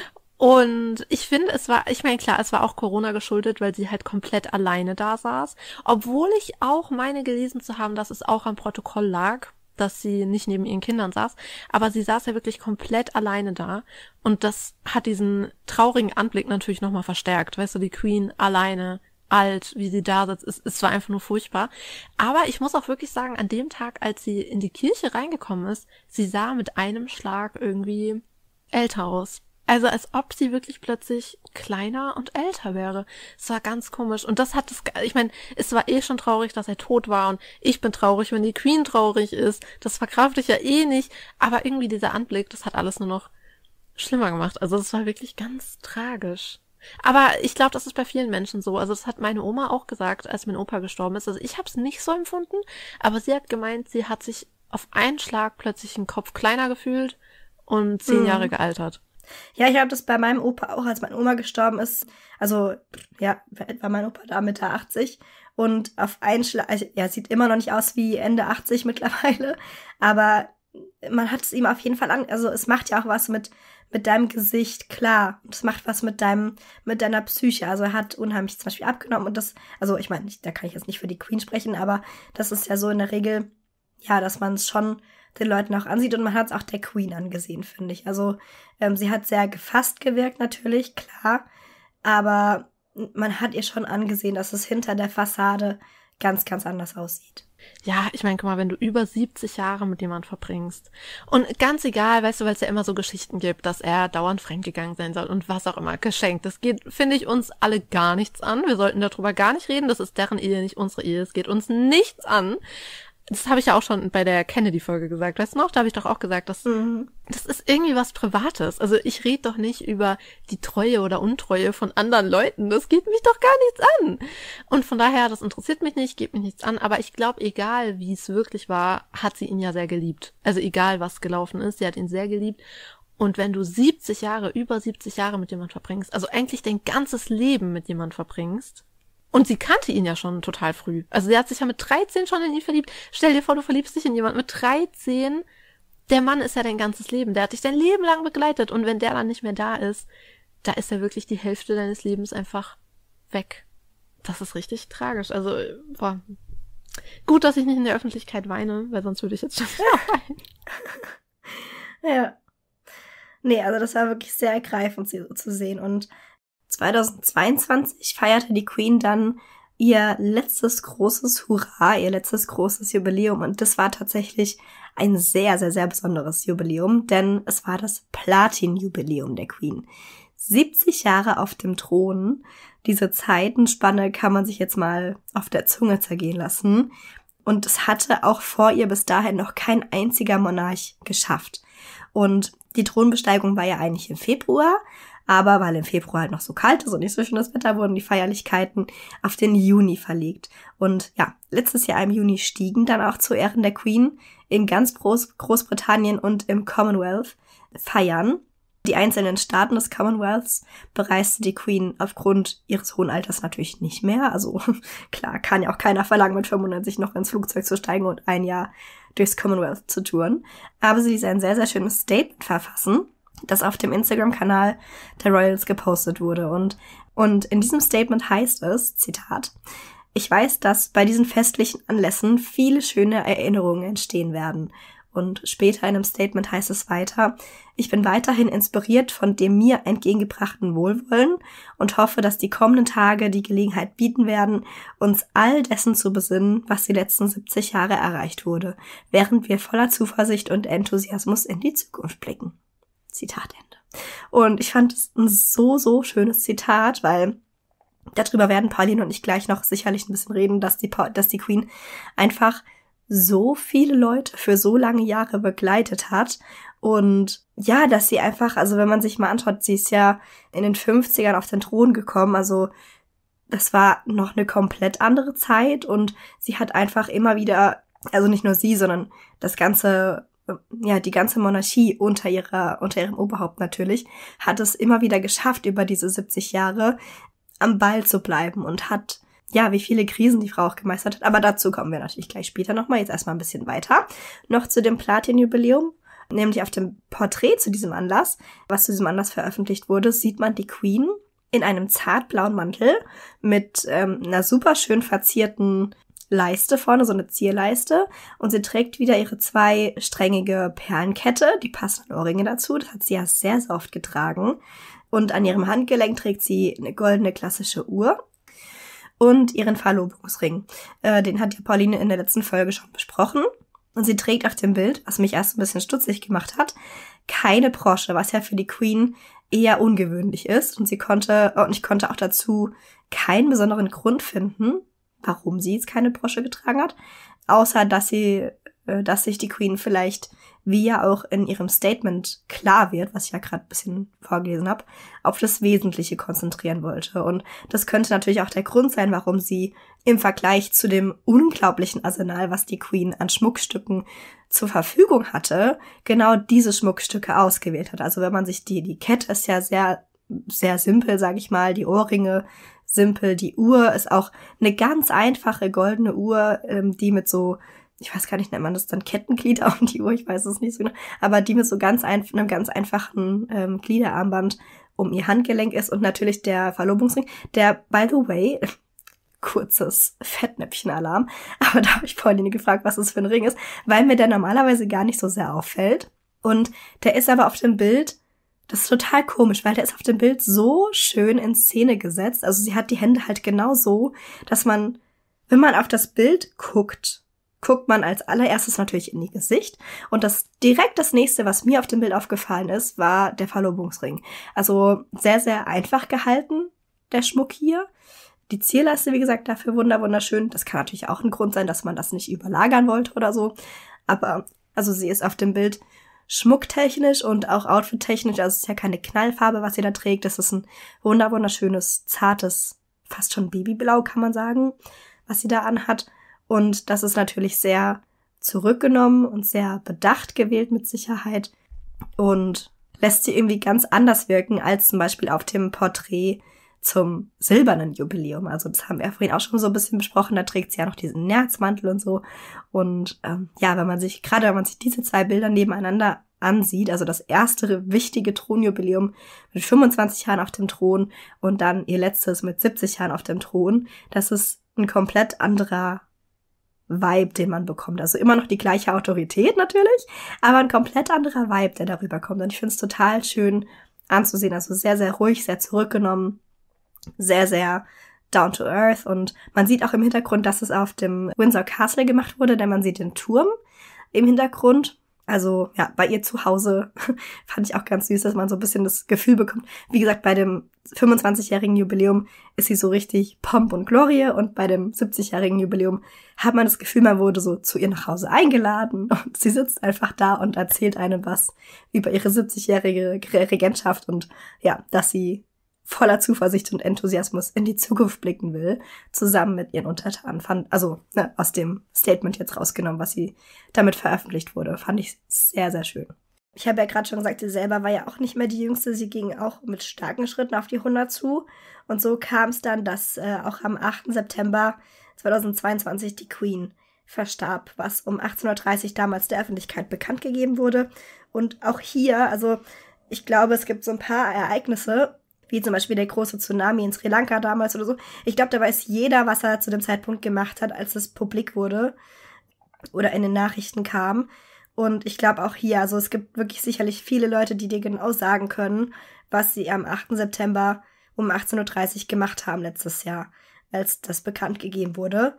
Und ich finde, es war, ich meine, klar, es war auch Corona geschuldet, weil sie halt komplett alleine da saß. Obwohl ich auch meine gelesen zu haben, dass es auch am Protokoll lag, dass sie nicht neben ihren Kindern saß. Aber sie saß ja wirklich komplett alleine da. Und das hat diesen traurigen Anblick natürlich nochmal verstärkt. Weißt du, die Queen alleine, alt, wie sie da sitzt, es, es war einfach nur furchtbar. Aber ich muss auch wirklich sagen, an dem Tag, als sie in die Kirche reingekommen ist, sie sah mit einem Schlag irgendwie älter aus. Also als ob sie wirklich plötzlich kleiner und älter wäre. Es war ganz komisch. Und das hat es, ich meine, es war eh schon traurig, dass er tot war. Und ich bin traurig, wenn die Queen traurig ist. Das verkrafte ich ja eh nicht. Aber irgendwie dieser Anblick, das hat alles nur noch schlimmer gemacht. Also es war wirklich ganz tragisch. Aber ich glaube, das ist bei vielen Menschen so. Also das hat meine Oma auch gesagt, als mein Opa gestorben ist. Also ich habe es nicht so empfunden. Aber sie hat gemeint, sie hat sich auf einen Schlag plötzlich den Kopf kleiner gefühlt und zehn mhm. Jahre gealtert. Ja, ich habe das bei meinem Opa auch, als meine Oma gestorben ist. Also, ja, war mein Opa da Mitte achtzig. Und auf einen Schlag, also, ja, sieht immer noch nicht aus wie Ende achtzig mittlerweile. Aber man hat es ihm auf jeden Fall an, also es macht ja auch was mit, mit deinem Gesicht klar. Das macht was mit deinem, mit deiner Psyche. Also er hat unheimlich zum Beispiel abgenommen und das, also ich meine, da kann ich jetzt nicht für die Queen sprechen, aber das ist ja so in der Regel, ja, dass man es schon den Leuten auch ansieht und man hat es auch der Queen angesehen, finde ich. Also ähm, sie hat sehr gefasst gewirkt natürlich, klar, aber man hat ihr schon angesehen, dass es hinter der Fassade ganz, ganz anders aussieht. Ja, ich meine, guck mal, wenn du über siebzig Jahre mit jemandem verbringst und ganz egal, weißt du, weil es ja immer so Geschichten gibt, dass er dauernd fremdgegangen sein soll und was auch immer, geschenkt. Das geht, finde ich, uns alle gar nichts an. Wir sollten darüber gar nicht reden. Das ist deren Ehe, nicht unsere Ehe. Es geht uns nichts an. Das habe ich ja auch schon bei der Kennedy-Folge gesagt. Weißt du noch? Da habe ich doch auch gesagt, dass mhm. das ist irgendwie was Privates. Also ich rede doch nicht über die Treue oder Untreue von anderen Leuten. Das geht mich doch gar nichts an. Und von daher, das interessiert mich nicht, geht mich nichts an. Aber ich glaube, egal wie es wirklich war, hat sie ihn ja sehr geliebt. Also egal, was gelaufen ist, sie hat ihn sehr geliebt. Und wenn du siebzig Jahre, über siebzig Jahre mit jemand verbringst, also eigentlich dein ganzes Leben mit jemand verbringst, und sie kannte ihn ja schon total früh. Also sie hat sich ja mit dreizehn schon in ihn verliebt. Stell dir vor, du verliebst dich in jemanden mit dreizehn. Der Mann ist ja dein ganzes Leben. Der hat dich dein Leben lang begleitet. Und wenn der dann nicht mehr da ist, da ist ja wirklich die Hälfte deines Lebens einfach weg. Das ist richtig tragisch. Also, boah. Gut, dass ich nicht in der Öffentlichkeit weine, weil sonst würde ich jetzt schon weinen. Ja. Nee, also das war wirklich sehr ergreifend, sie so zu sehen. Und zweitausendzweiundzwanzig feierte die Queen dann ihr letztes großes Hurra, ihr letztes großes Jubiläum. Und das war tatsächlich ein sehr, sehr, sehr besonderes Jubiläum, denn es war das Platin-Jubiläum der Queen. siebzig Jahre auf dem Thron. Diese Zeitenspanne kann man sich jetzt mal auf der Zunge zergehen lassen. Und es hatte auch vor ihr bis dahin noch kein einziger Monarch geschafft. Und die Thronbesteigung war ja eigentlich im Februar, aber weil im Februar halt noch so kalt ist und nicht so schönes Wetter, wurden die Feierlichkeiten auf den Juni verlegt. Und ja, letztes Jahr im Juni stiegen dann auch zu Ehren der Queen in ganz Groß- Großbritannien und im Commonwealth Feiern. Die einzelnen Staaten des Commonwealths bereiste die Queen aufgrund ihres hohen Alters natürlich nicht mehr. Also klar, kann ja auch keiner verlangen, mit fünfundneunzig noch ins Flugzeug zu steigen und ein Jahr durchs Commonwealth zu touren. Aber sie ließ ein sehr, sehr schönes Statement verfassen, das auf dem Instagram-Kanal der Royals gepostet wurde. Und, und in diesem Statement heißt es, Zitat, ich weiß, dass bei diesen festlichen Anlässen viele schöne Erinnerungen entstehen werden. Und später in einem Statement heißt es weiter, ich bin weiterhin inspiriert von dem mir entgegengebrachten Wohlwollen und hoffe, dass die kommenden Tage die Gelegenheit bieten werden, uns all dessen zu besinnen, was die letzten siebzig Jahre erreicht wurde, während wir voller Zuversicht und Enthusiasmus in die Zukunft blicken. Zitat Ende. Und ich fand es ein so, so schönes Zitat, weil darüber werden Pauline und ich gleich noch sicherlich ein bisschen reden, dass die, dass die Queen einfach so viele Leute für so lange Jahre begleitet hat. Und ja, dass sie einfach, also wenn man sich mal anschaut, sie ist ja in den fünfzigern auf den Thron gekommen, also das war noch eine komplett andere Zeit und sie hat einfach immer wieder, also nicht nur sie, sondern das ganze, ja, die ganze Monarchie unter ihrer, unter ihrem Oberhaupt natürlich, hat es immer wieder geschafft, über diese siebzig Jahre am Ball zu bleiben und hat, ja, wie viele Krisen die Frau auch gemeistert hat. Aber dazu kommen wir natürlich gleich später nochmal. Jetzt erstmal ein bisschen weiter. Noch zu dem Platin-Jubiläum. Nämlich auf dem Porträt zu diesem Anlass, was zu diesem Anlass veröffentlicht wurde, sieht man die Queen in einem zartblauen Mantel mit ähm, einer super schön verzierten Leiste vorne, so eine Zierleiste. Und sie trägt wieder ihre zweisträngige Perlenkette. Die passen an Ohrringe dazu. Das hat sie ja sehr, sehr oft getragen. Und an ihrem Handgelenk trägt sie eine goldene klassische Uhr. Und ihren Verlobungsring. Äh, den hat ja Pauline in der letzten Folge schon besprochen. Und sie trägt auf dem Bild, was mich erst ein bisschen stutzig gemacht hat, keine Brosche, was ja für die Queen eher ungewöhnlich ist. Und sie konnte, und ich konnte auch dazu keinen besonderen Grund finden, warum sie jetzt keine Brosche getragen hat, außer dass sie, äh, dass sich die Queen vielleicht, wie ja auch in ihrem Statement klar wird, was ich ja gerade ein bisschen vorgelesen habe, auf das Wesentliche konzentrieren wollte. Und das könnte natürlich auch der Grund sein, warum sie im Vergleich zu dem unglaublichen Arsenal, was die Queen an Schmuckstücken zur Verfügung hatte, genau diese Schmuckstücke ausgewählt hat. Also wenn man sich die, die Kette ist ja sehr, sehr simpel, sage ich mal, die Ohrringe simpel, die Uhr ist auch eine ganz einfache goldene Uhr, ähm, die mit so ich weiß gar nicht, nennt man das dann Kettenglieder um die Uhr, ich weiß es nicht so genau, aber die mit so ganz ein, einem ganz einfachen ähm, Gliederarmband um ihr Handgelenk ist und natürlich der Verlobungsring, der, by the way, kurzes Fettnäpfchen-Alarm, aber da habe ich Pauline gefragt, was das für ein Ring ist, weil mir der normalerweise gar nicht so sehr auffällt und der ist aber auf dem Bild, das ist total komisch, weil der ist auf dem Bild so schön in Szene gesetzt, also sie hat die Hände halt genau so, dass man, wenn man auf das Bild guckt, guckt man als allererstes natürlich in ihr Gesicht. Und das direkt das nächste, was mir auf dem Bild aufgefallen ist, war der Verlobungsring. Also sehr, sehr einfach gehalten, der Schmuck hier. Die Zierleiste, wie gesagt, dafür wunder wunderschön. Das kann natürlich auch ein Grund sein, dass man das nicht überlagern wollte oder so. Aber also sie ist auf dem Bild schmucktechnisch und auch outfittechnisch. Also es ist ja keine Knallfarbe, was sie da trägt. Das ist ein wunder wunderschönes, zartes, fast schon Babyblau, kann man sagen, was sie da anhat. Und das ist natürlich sehr zurückgenommen und sehr bedacht gewählt mit Sicherheit und lässt sie irgendwie ganz anders wirken als zum Beispiel auf dem Porträt zum silbernen Jubiläum. Also das haben wir vorhin auch schon so ein bisschen besprochen, da trägt sie ja noch diesen Nerzmantel und so. Und ähm, ja, wenn man sich, gerade wenn man sich diese zwei Bilder nebeneinander ansieht, also das erste wichtige Thronjubiläum mit fünfundzwanzig Jahren auf dem Thron und dann ihr letztes mit siebzig Jahren auf dem Thron, das ist ein komplett anderer Vibe, den man bekommt. Also immer noch die gleiche Autorität natürlich, aber ein komplett anderer Vibe, der darüber kommt. Und ich finde es total schön anzusehen. Also sehr, sehr ruhig, sehr zurückgenommen, sehr, sehr down to earth. Und man sieht auch im Hintergrund, dass es auf dem Windsor Castle gemacht wurde, denn man sieht den Turm im Hintergrund. Also ja, bei ihr zu Hause fand ich auch ganz süß, dass man so ein bisschen das Gefühl bekommt. Wie gesagt, bei dem fünfundzwanzigjährigen Jubiläum ist sie so richtig Pomp und Glorie und bei dem siebzigjährigen Jubiläum hat man das Gefühl, man wurde so zu ihr nach Hause eingeladen und sie sitzt einfach da und erzählt einem was über ihre siebzigjährige Regentschaft und ja, dass sie voller Zuversicht und Enthusiasmus in die Zukunft blicken will, zusammen mit ihren Untertanen. Fand, also ne, aus dem Statement jetzt rausgenommen, was sie damit veröffentlicht wurde, fand ich sehr, sehr schön. Ich habe ja gerade schon gesagt, sie selber war ja auch nicht mehr die Jüngste. Sie ging auch mit starken Schritten auf die hundert zu. Und so kam es dann, dass äh, auch am achten September zweitausendzweiundzwanzig die Queen verstarb, was um achtzehn Uhr dreißig damals der Öffentlichkeit bekannt gegeben wurde. Und auch hier, also ich glaube, es gibt so ein paar Ereignisse, wie zum Beispiel der große Tsunami in Sri Lanka damals oder so. Ich glaube, da weiß jeder, was er zu dem Zeitpunkt gemacht hat, als es publik wurde oder in den Nachrichten kam. Und ich glaube auch hier, also es gibt wirklich sicherlich viele Leute, die dir genau sagen können, was sie am achten September um achtzehn Uhr dreißig gemacht haben letztes Jahr, als das bekannt gegeben wurde.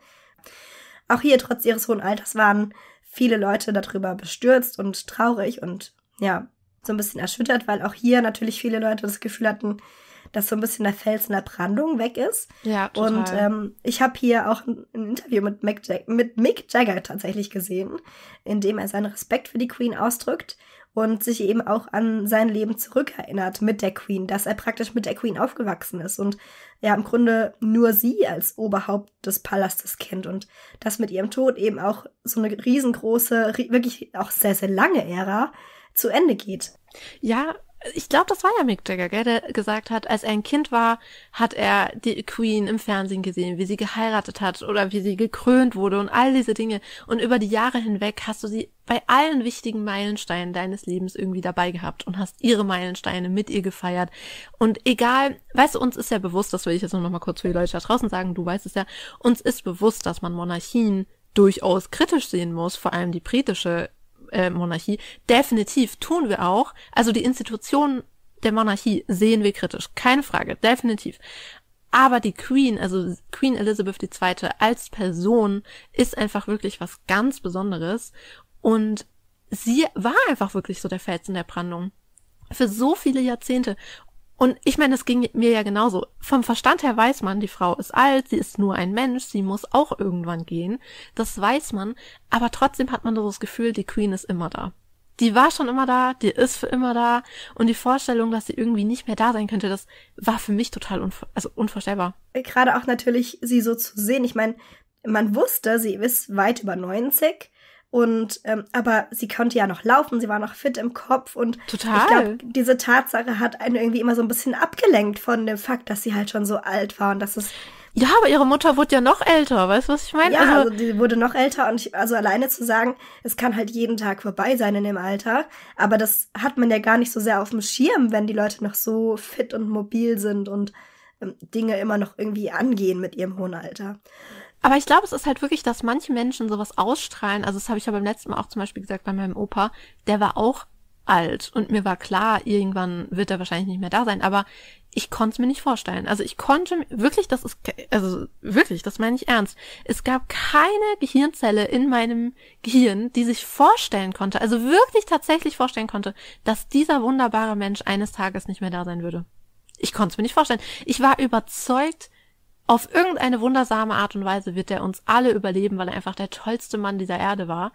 Auch hier, trotz ihres hohen Alters, waren viele Leute darüber bestürzt und traurig und ja, so ein bisschen erschüttert, weil auch hier natürlich viele Leute das Gefühl hatten, dass so ein bisschen der Fels in der Brandung weg ist. Ja, total. Und ähm, ich habe hier auch ein, ein Interview mit Mick, Jag- mit Mick Jagger tatsächlich gesehen, in dem er seinen Respekt für die Queen ausdrückt und sich eben auch an sein Leben zurückerinnert mit der Queen, dass er praktisch mit der Queen aufgewachsen ist und ja im Grunde nur sie als Oberhaupt des Palastes kennt und dass mit ihrem Tod eben auch so eine riesengroße, wirklich auch sehr, sehr lange Ära zu Ende geht. Ja, ich glaube, das war ja Mick Jagger, gell, der gesagt hat, als er ein Kind war, hat er die Queen im Fernsehen gesehen, wie sie geheiratet hat oder wie sie gekrönt wurde und all diese Dinge. Und über die Jahre hinweg hast du sie bei allen wichtigen Meilensteinen deines Lebens irgendwie dabei gehabt und hast ihre Meilensteine mit ihr gefeiert. Und egal, weißt du, uns ist ja bewusst, das will ich jetzt noch mal kurz für die Leute da draußen sagen, du weißt es ja, uns ist bewusst, dass man Monarchien durchaus kritisch sehen muss, vor allem die britische Äh, Monarchie. Definitiv tun wir auch. Also die Institution der Monarchie sehen wir kritisch. Keine Frage. Definitiv. Aber die Queen, also Queen Elizabeth die Zweite als Person ist einfach wirklich was ganz Besonderes. Und sie war einfach wirklich so der Fels in der Brandung. Für so viele Jahrzehnte. Und ich meine, das ging mir ja genauso. Vom Verstand her weiß man, die Frau ist alt, sie ist nur ein Mensch, sie muss auch irgendwann gehen. Das weiß man, aber trotzdem hat man so das Gefühl, die Queen ist immer da. Die war schon immer da, die ist für immer da. Und die Vorstellung, dass sie irgendwie nicht mehr da sein könnte, das war für mich total unver- also unvorstellbar. Gerade auch natürlich, sie so zu sehen. Ich meine, man wusste, sie ist weit über neunzig. Und ähm, aber sie konnte ja noch laufen, sie war noch fit im Kopf und Total. Ich glaube, diese Tatsache hat einen irgendwie immer so ein bisschen abgelenkt von dem Fakt, dass sie halt schon so alt war und dass es Ja, aber ihre Mutter wurde ja noch älter, weißt du, was ich meine? Ja, also, also die wurde noch älter und ich, also alleine zu sagen, es kann halt jeden Tag vorbei sein in dem Alter, aber das hat man ja gar nicht so sehr auf dem Schirm, wenn die Leute noch so fit und mobil sind und ähm, Dinge immer noch irgendwie angehen mit ihrem hohen Alter. Aber ich glaube, es ist halt wirklich, dass manche Menschen sowas ausstrahlen. Also das habe ich ja beim letzten Mal auch zum Beispiel gesagt bei meinem Opa. Der war auch alt und mir war klar, irgendwann wird er wahrscheinlich nicht mehr da sein. Aber ich konnte es mir nicht vorstellen. Also ich konnte wirklich, das ist, also wirklich, das meine ich ernst. Es gab keine Gehirnzelle in meinem Gehirn, die sich vorstellen konnte, also wirklich tatsächlich vorstellen konnte, dass dieser wunderbare Mensch eines Tages nicht mehr da sein würde. Ich konnte es mir nicht vorstellen. Ich war überzeugt, auf irgendeine wundersame Art und Weise wird er uns alle überleben, weil er einfach der tollste Mann dieser Erde war.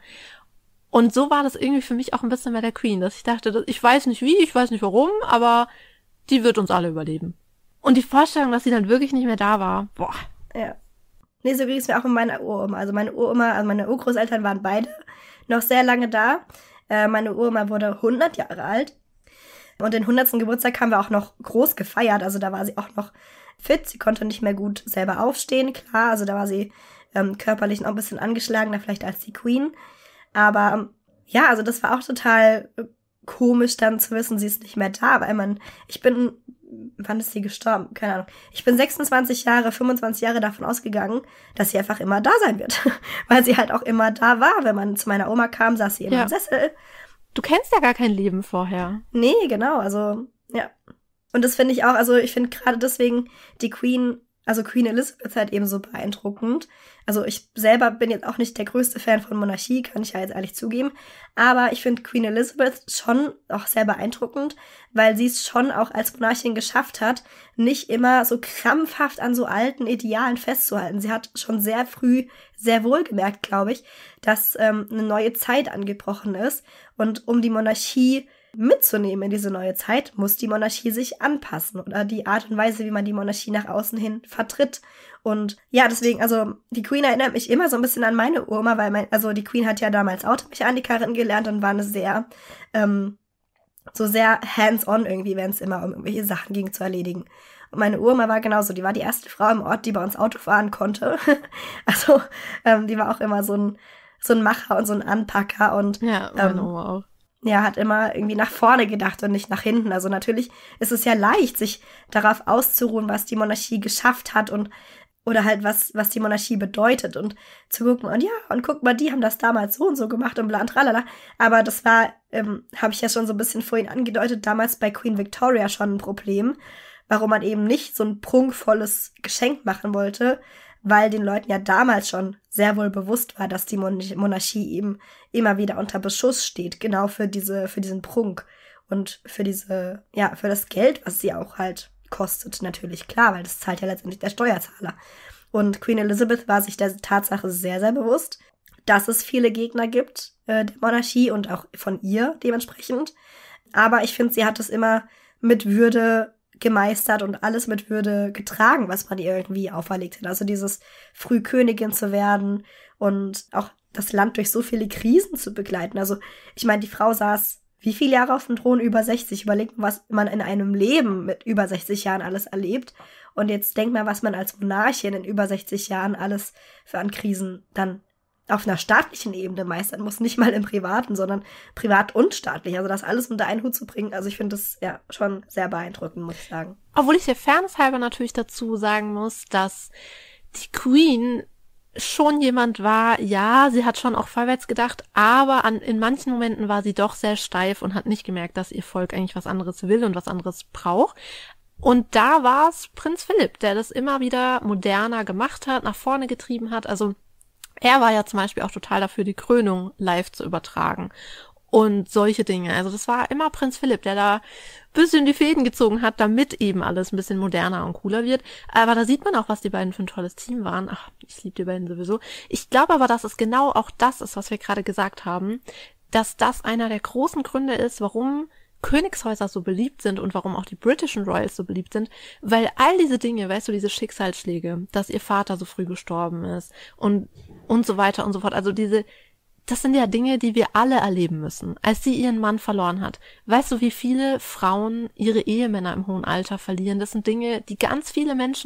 Und so war das irgendwie für mich auch ein bisschen bei der Queen, dass ich dachte, ich weiß nicht wie, ich weiß nicht warum, aber die wird uns alle überleben. Und die Vorstellung, dass sie dann wirklich nicht mehr da war, boah. Ja. Nee, so ging es mir auch mit meiner Uroma. Also meine Uroma, also meine Urgroßeltern waren beide noch sehr lange da. Äh, meine Uroma wurde hundert Jahre alt. Und den hundertsten Geburtstag haben wir auch noch groß gefeiert. Also da war sie auch noch fit. Sie konnte nicht mehr gut selber aufstehen, klar. Also da war sie ähm, körperlich noch ein bisschen angeschlagener vielleicht als die Queen. Aber ähm, ja, also das war auch total äh, komisch dann zu wissen, sie ist nicht mehr da. Weil man, ich bin, wann ist sie gestorben? Keine Ahnung. Ich bin sechsundzwanzig Jahre, fünfundzwanzig Jahre davon ausgegangen, dass sie einfach immer da sein wird. Weil sie halt auch immer da war. Wenn man zu meiner Oma kam, saß sie immer Ja. im Sessel. Du kennst ja gar kein Leben vorher. Nee, genau, also, ja. Und das finde ich auch, also ich finde gerade deswegen die Queen, also Queen Elizabeth halt eben so beeindruckend. Also ich selber bin jetzt auch nicht der größte Fan von Monarchie, kann ich ja jetzt ehrlich zugeben. Aber ich finde Queen Elizabeth schon auch sehr beeindruckend, weil sie es schon auch als Monarchin geschafft hat, nicht immer so krampfhaft an so alten Idealen festzuhalten. Sie hat schon sehr früh sehr wohl gemerkt, glaube ich, dass ähm, eine neue Zeit angebrochen ist. Und um die Monarchie mitzunehmen in diese neue Zeit, muss die Monarchie sich anpassen oder die Art und Weise, wie man die Monarchie nach außen hin vertritt. Und ja, deswegen, also die Queen erinnert mich immer so ein bisschen an meine Oma, weil mein, also die Queen hat ja damals Automechanikerin gelernt und war eine sehr, ähm, so sehr hands-on irgendwie, wenn es immer um irgendwelche Sachen ging zu erledigen. Und meine Oma war genauso, die war die erste Frau im Ort, die bei uns Auto fahren konnte. Also ähm, die war auch immer so ein, so ein Macher und so ein Anpacker und Ja, meine ähm, Oma auch. ja, hat immer irgendwie nach vorne gedacht und nicht nach hinten. Also natürlich ist es ja leicht, sich darauf auszuruhen, was die Monarchie geschafft hat und oder halt was, was die Monarchie bedeutet und zu gucken, und ja, und guck mal, die haben das damals so und so gemacht und bla und tralala. Aber das war, ähm, habe ich ja schon so ein bisschen vorhin angedeutet, damals bei Queen Victoria schon ein Problem, warum man eben nicht so ein prunkvolles Geschenk machen wollte, weil den Leuten ja damals schon sehr wohl bewusst war, dass die Mon- Monarchie eben immer wieder unter Beschuss steht, genau für diese, für diesen Prunk und für diese, ja, für das Geld, was sie auch halt kostet, natürlich, klar, weil das zahlt ja letztendlich der Steuerzahler. Und Queen Elizabeth war sich der Tatsache sehr, sehr bewusst, dass es viele Gegner gibt äh, der Monarchie und auch von ihr dementsprechend. Aber ich finde, sie hat es immer mit Würde gemeistert und alles mit Würde getragen, was man ihr irgendwie auferlegt hat. Also dieses früh Königin zu werden und auch das Land durch so viele Krisen zu begleiten. Also ich meine, die Frau saß wie viele Jahre auf dem Thron? Über sechzig. Überlegt mal, was man in einem Leben mit über sechzig Jahren alles erlebt. Und jetzt denkt mal, was man als Monarchin in über sechzig Jahren alles für an Krisen dann auf einer staatlichen Ebene meistern muss. Nicht mal im Privaten, sondern privat und staatlich. Also das alles unter einen Hut zu bringen. Also ich finde das ja schon sehr beeindruckend, muss ich sagen. Obwohl ich der Fairness halber natürlich dazu sagen muss, dass die Queen schon jemand war, ja, sie hat schon auch vorwärts gedacht, aber an, in manchen Momenten war sie doch sehr steif und hat nicht gemerkt, dass ihr Volk eigentlich was anderes will und was anderes braucht. Und da war es Prinz Philipp, der das immer wieder moderner gemacht hat, nach vorne getrieben hat. Also er war ja zum Beispiel auch total dafür, die Krönung live zu übertragen und solche Dinge. Also das war immer Prinz Philipp, der da ein bisschen die Fäden gezogen hat, damit eben alles ein bisschen moderner und cooler wird. Aber da sieht man auch, was die beiden für ein tolles Team waren. Ach, ich liebe die beiden sowieso. Ich glaube aber, dass es genau auch das ist, was wir gerade gesagt haben, dass das einer der großen Gründe ist, warum Königshäuser so beliebt sind und warum auch die britischen Royals so beliebt sind, weil all diese Dinge, weißt du, diese Schicksalsschläge, dass ihr Vater so früh gestorben ist und und so weiter und so fort, also diese, das sind ja Dinge, die wir alle erleben müssen, als sie ihren Mann verloren hat. Weißt du, wie viele Frauen ihre Ehemänner im hohen Alter verlieren? Das sind Dinge, die ganz viele Menschen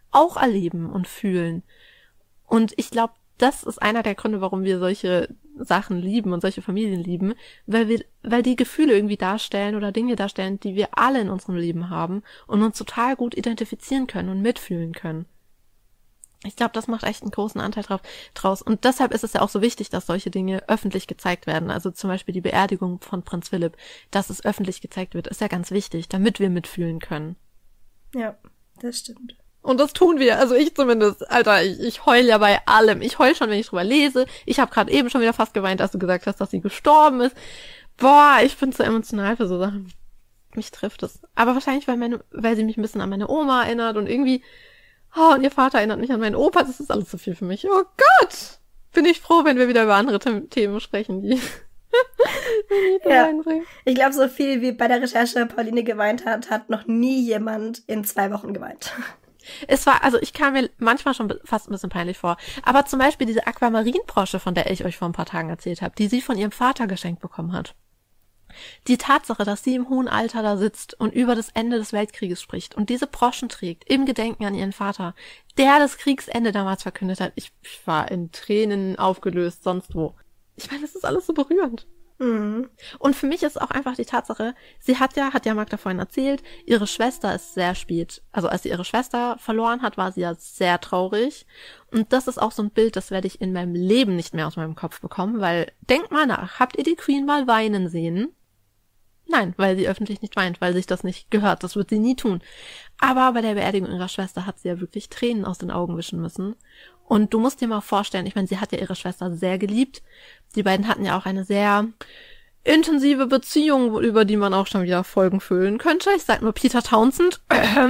auch erleben und fühlen. Und ich glaube, das ist einer der Gründe, warum wir solche Sachen lieben und solche Familien lieben, weil wir, weil die Gefühle irgendwie darstellen oder Dinge darstellen, die wir alle in unserem Leben haben und uns total gut identifizieren können und mitfühlen können. Ich glaube, das macht echt einen großen Anteil drauf, draus. Und deshalb ist es ja auch so wichtig, dass solche Dinge öffentlich gezeigt werden. Also zum Beispiel die Beerdigung von Prinz Philipp, dass es öffentlich gezeigt wird, ist ja ganz wichtig, damit wir mitfühlen können. Ja, das stimmt. Und das tun wir, also ich zumindest. Alter, ich, ich heul ja bei allem. Ich heul schon, wenn ich drüber lese. Ich habe gerade eben schon wieder fast geweint, als du gesagt hast, dass sie gestorben ist. Boah, ich bin so emotional für so Sachen. Mich trifft es. Aber wahrscheinlich, weil meine, weil sie mich ein bisschen an meine Oma erinnert und irgendwie, oh, und ihr Vater erinnert mich an meinen Opa. Das ist alles so viel für mich. Oh Gott! Bin ich froh, wenn wir wieder über andere The- Themen sprechen, die ja. Ich glaube, so viel wie bei der Recherche Pauline geweint hat, hat noch nie jemand in zwei Wochen geweint. Es war, also ich kam mir manchmal schon fast ein bisschen peinlich vor. Aber zum Beispiel diese Aquamarin-Brosche, von der ich euch vor ein paar Tagen erzählt habe, die sie von ihrem Vater geschenkt bekommen hat. Die Tatsache, dass sie im hohen Alter da sitzt und über das Ende des Weltkrieges spricht und diese Broschen trägt, im Gedenken an ihren Vater, der das Kriegsende damals verkündet hat. Ich, ich war in Tränen aufgelöst, sonst wo. Ich meine, das ist alles so berührend. Mhm. Und für mich ist auch einfach die Tatsache, sie hat ja, hat ja Magda vorhin erzählt, ihre Schwester ist sehr spät, also als sie ihre Schwester verloren hat, war sie ja sehr traurig. Und das ist auch so ein Bild, das werde ich in meinem Leben nicht mehr aus meinem Kopf bekommen, weil, denkt mal nach, habt ihr die Queen mal weinen sehen? Nein, weil sie öffentlich nicht weint, weil sich das nicht gehört, das wird sie nie tun. Aber bei der Beerdigung ihrer Schwester hat sie ja wirklich Tränen aus den Augen wischen müssen. Und du musst dir mal vorstellen, ich meine, sie hat ja ihre Schwester sehr geliebt. Die beiden hatten ja auch eine sehr intensive Beziehung, über die man auch schon wieder Folgen füllen könnte. Ich sag nur Peter Townsend.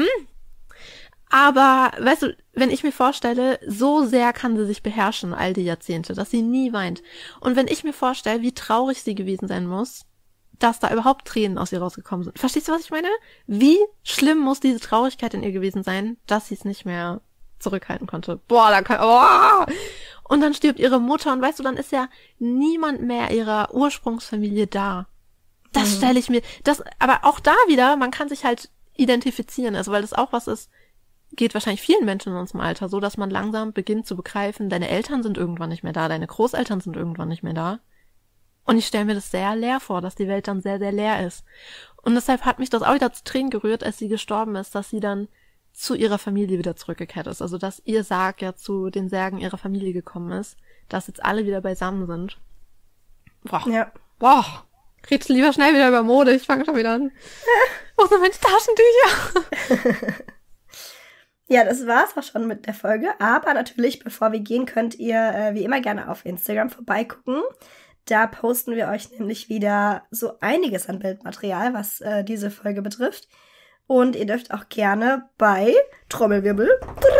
Aber, weißt du, wenn ich mir vorstelle, so sehr kann sie sich beherrschen, all die Jahrzehnte, dass sie nie weint. Und wenn ich mir vorstelle, wie traurig sie gewesen sein muss, dass da überhaupt Tränen aus ihr rausgekommen sind. Verstehst du, was ich meine? Wie schlimm muss diese Traurigkeit in ihr gewesen sein, dass sie es nicht mehr zurückhalten konnte. Boah, da kann, boah! Und dann stirbt ihre Mutter und weißt du, dann ist ja niemand mehr ihrer Ursprungsfamilie da. Das Mhm. stelle ich mir, das, aber auch da wieder, man kann sich halt identifizieren, also weil das auch was ist, geht wahrscheinlich vielen Menschen in unserem Alter so, dass man langsam beginnt zu begreifen, deine Eltern sind irgendwann nicht mehr da, deine Großeltern sind irgendwann nicht mehr da. Und ich stelle mir das sehr leer vor, dass die Welt dann sehr, sehr leer ist. Und deshalb hat mich das auch wieder zu Tränen gerührt, als sie gestorben ist, dass sie dann zu ihrer Familie wieder zurückgekehrt ist. Also, dass ihr Sarg ja zu den Särgen ihrer Familie gekommen ist, dass jetzt alle wieder beisammen sind. Boah. Ja. Boah. Redst du lieber schnell wieder über Mode? Ich fange schon wieder an. Wo sind meine Taschentücher? Ja, das war's auch schon mit der Folge. Aber natürlich, bevor wir gehen, könnt ihr äh, wie immer gerne auf Instagram vorbeigucken. Da posten wir euch nämlich wieder so einiges an Bildmaterial, was äh, diese Folge betrifft. Und ihr dürft auch gerne bei Trommelwirbel